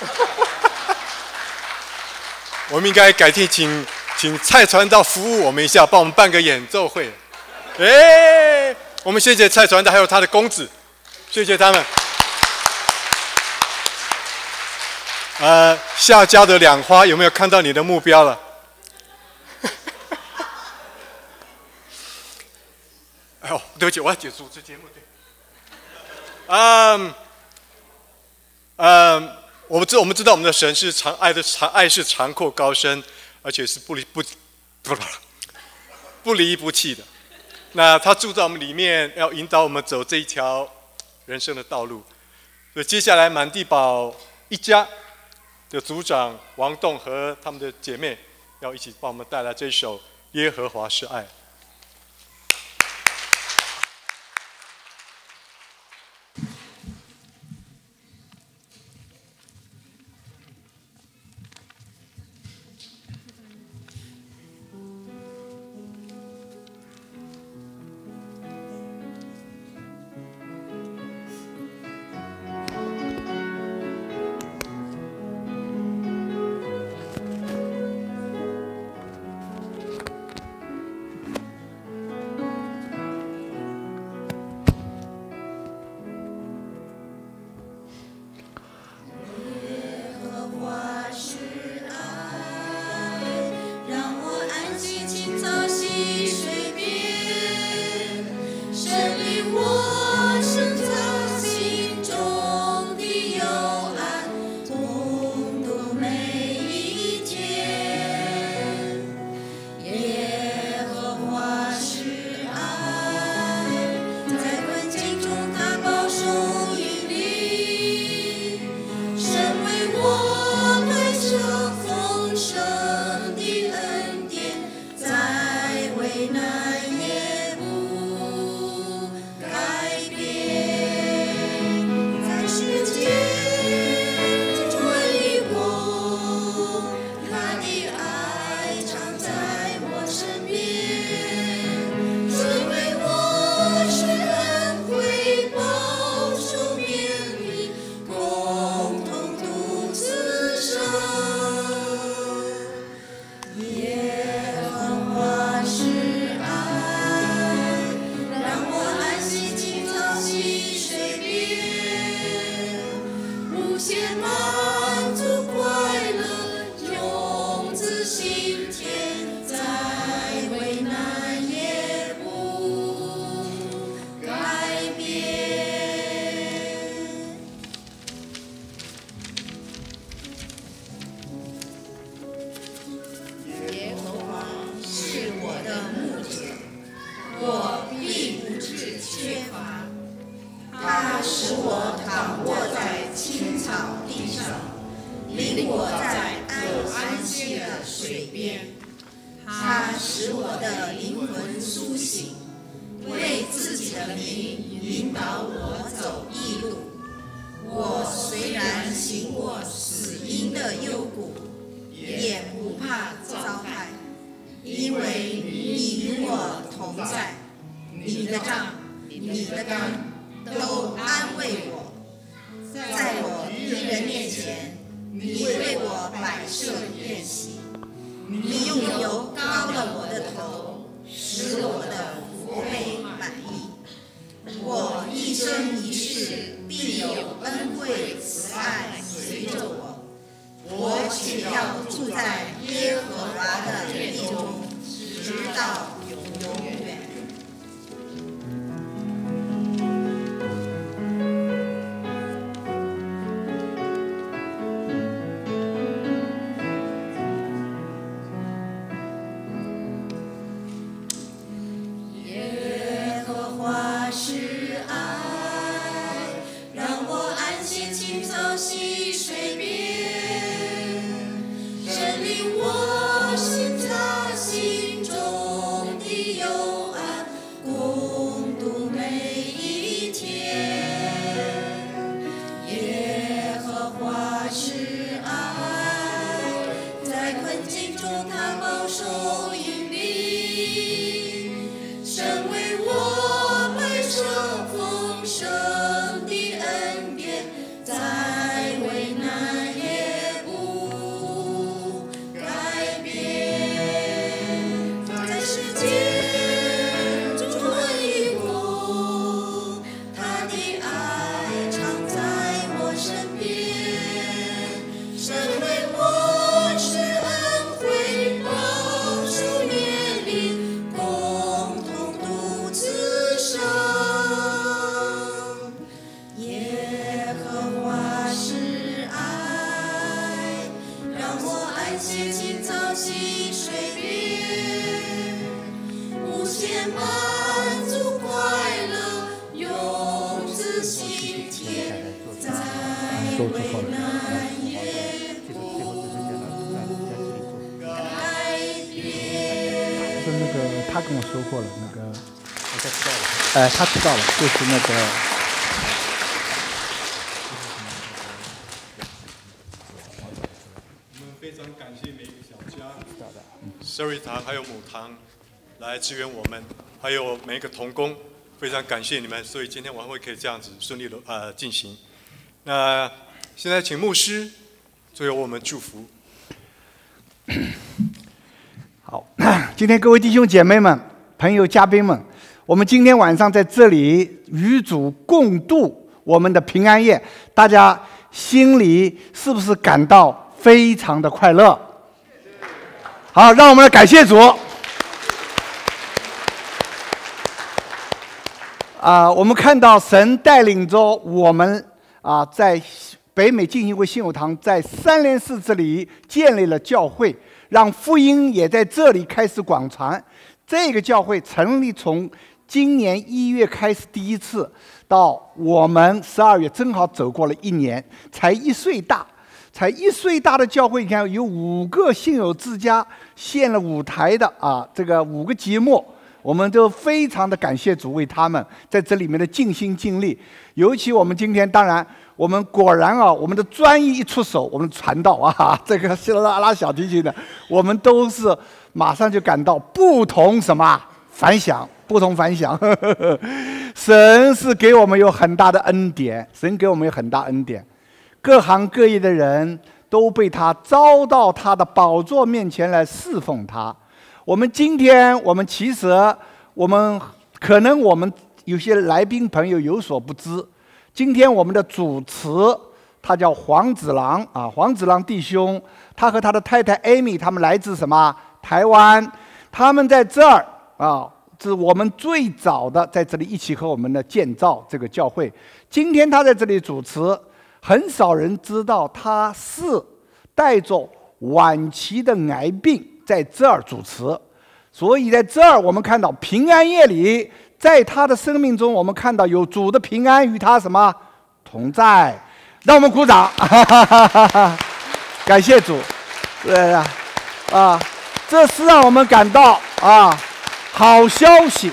A: 我们应该改天请蔡传道服务我们一下，帮我们办个演奏会。我们谢谢蔡传道还有他的公子，谢谢他们。下家的两花有没有看到你的目标了？哎呦，对不起，我要结束这节目。对，我们知道我们的神是爱是长阔高深，而且是不离不弃的。那他住在我们里面，要引导我们走这一条人生的道路。所以接下来满地宝一家的组长王栋和他们的姐妹要一起帮我们带来这一首《耶和华是爱》。
Q: 神领我行他心中
P: 做祝福了。是那个他跟我说过了，那个他知道了，就是那个。
A: 我们非常感谢每一个小家，Surrey堂还有母堂来支援我们，还有每一个同工，非常感谢你们，所以今天晚会可以这样子顺利的进行。那现在请牧师最后我们祝福。
P: 好，今天各位弟兄姐妹们、朋友、嘉宾们，我们今天晚上在这里与主共度我们的平安夜，大家心里是不是感到非常的快乐？好，让我们来感谢主。我们看到神带领着我们在北美浸信会信友堂在三联市这里建立了教会，让福音也在这里开始广传。这个教会成立从今年1月开始第一次，到我们12月正好走过了1年，才1岁大。才1岁大的教会，你看有5个信友之家献了舞台的这个5个节目，我们都非常的感谢主为他们在这里面的尽心尽力。尤其我们今天，当然我们果然我们的专一一出手，我们的传道这个希拉拉小提琴的，我们都是马上就感到不同凡响，不同凡响。神是给我们有很大的恩典，神给我们有很大恩典。各行各业的人都被他招到他的宝座面前来侍奉他。我们今天，其实可能我们有些来宾朋友有所不知，今天我们的主持他叫黄子郎黄子郎弟兄，他和他的太太 Amy 他们来自台湾，他们在这儿是我们最早的在这里一起和我们的建造这个教会。今天他在这里主持。很少人知道他是带着晚期的癌病在这儿主持，所以在这儿我们看到平安夜里，在他的生命中，我们看到有主的平安与他同在。让我们鼓掌，感谢主。这是让我们感到好消息。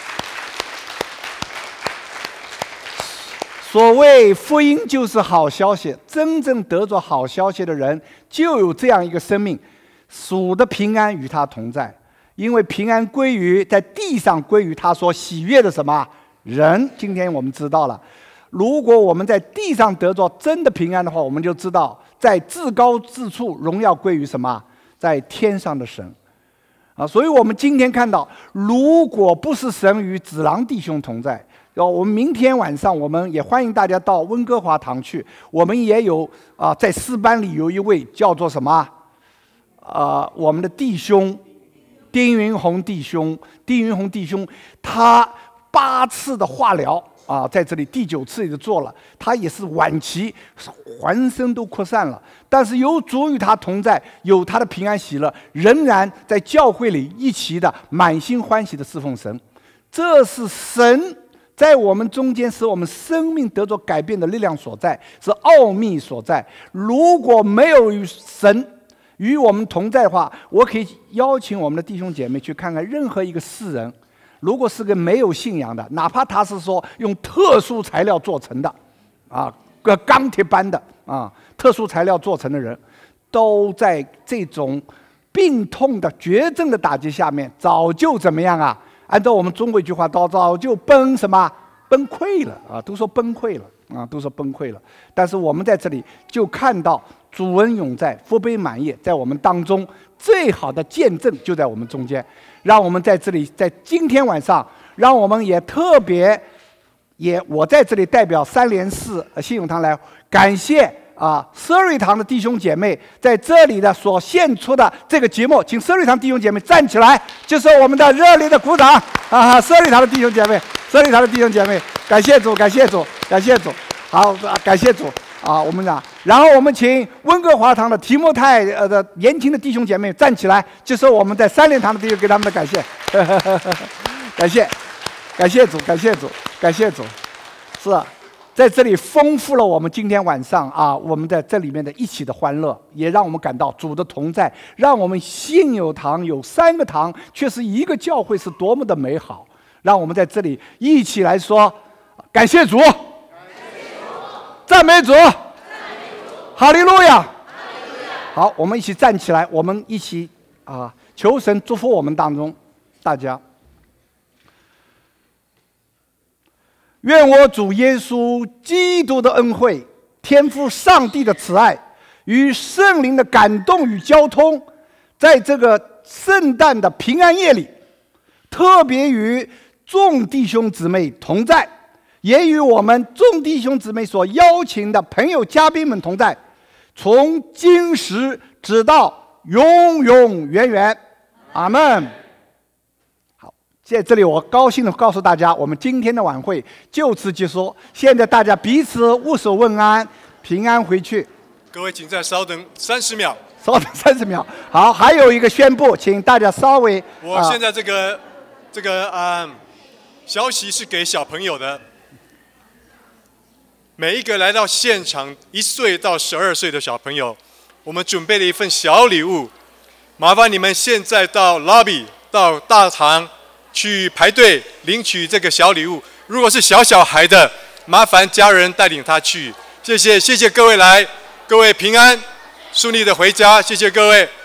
P: 所谓福音就是好消息，真正得着好消息的人就有这样一个生命，主的平安与他同在，因为平安归于在地上归于他所喜悦的人。今天我们知道了，如果我们在地上得着真的平安的话，我们就知道在至高之处荣耀归于在天上的神。所以我们今天看到，如果不是神与子郎弟兄同在，我们明天晚上，我们也欢迎大家到温哥华堂去。我们也有在诗班里有一位叫做我们的弟兄丁云红弟兄，他8次的化疗在这里第9次也就做了，他也是晚期，浑身都扩散了，但是有主与他同在，有他的平安喜乐，仍然在教会里一起的满心欢喜的侍奉神。这是神在我们中间使我们生命得着改变的力量所在，是奥秘所在。如果没有神与我们同在的话，我可以邀请我们的弟兄姐妹去看看任何一个世人，如果是个没有信仰的，哪怕他是说用特殊材料做成的钢铁般的特殊材料做成的人，都在这种病痛的绝症的打击下面，早就怎么样按照我们中国一句话，早就崩溃了都说崩溃了但是我们在这里就看到主恩永在，福杯满溢，在我们当中最好的见证就在我们中间。让我们在这里，在今天晚上，让我们也特别我在这里代表三联市信友堂来感谢Surrey堂的弟兄姐妹在这里的所献出的这个节目，请Surrey堂弟兄姐妹站起来，就是我们的热烈的鼓掌Surrey堂的弟兄姐妹感谢主，好，感谢主我们然后我们请温哥华堂的提莫泰的年轻的弟兄姐妹站起来，就是我们在三联堂的弟兄给他们的感谢感谢主，是在这里丰富了我们今天晚上我们在这里面的一起的欢乐，也让我们感到主的同在，让我们信有堂有3个堂，却是一个教会，是多么的美好。让我们在这里一起来说，感谢主，赞美主，哈利路亚。好，我们一起站起来，我们一起求神祝福我们当中大家。愿我主耶稣基督的恩惠、天父上帝的慈爱与圣灵的感动与交通，在这个圣诞的平安夜里，特别与众弟兄姊妹同在，也与我们众弟兄姊妹所邀请的朋友嘉宾们同在，从今时直到永永远远。阿们。在这里，我高兴地告诉大家，我们今天的晚会就此结束。现在大家彼此握手问安，平安回去。
A: 各位，请再稍等30秒。
P: 稍等30秒。好，还有一个宣布，请大家稍微。
A: 我现在这个消息是给小朋友的，每一个来到现场1岁到12岁的小朋友，我们准备了一份小礼物，麻烦你们现在到 lobby 到大堂去排队领取这个小礼物。如果是小孩的，麻烦家人带领他去。谢谢各位来，各位平安顺利的回家，谢谢各位。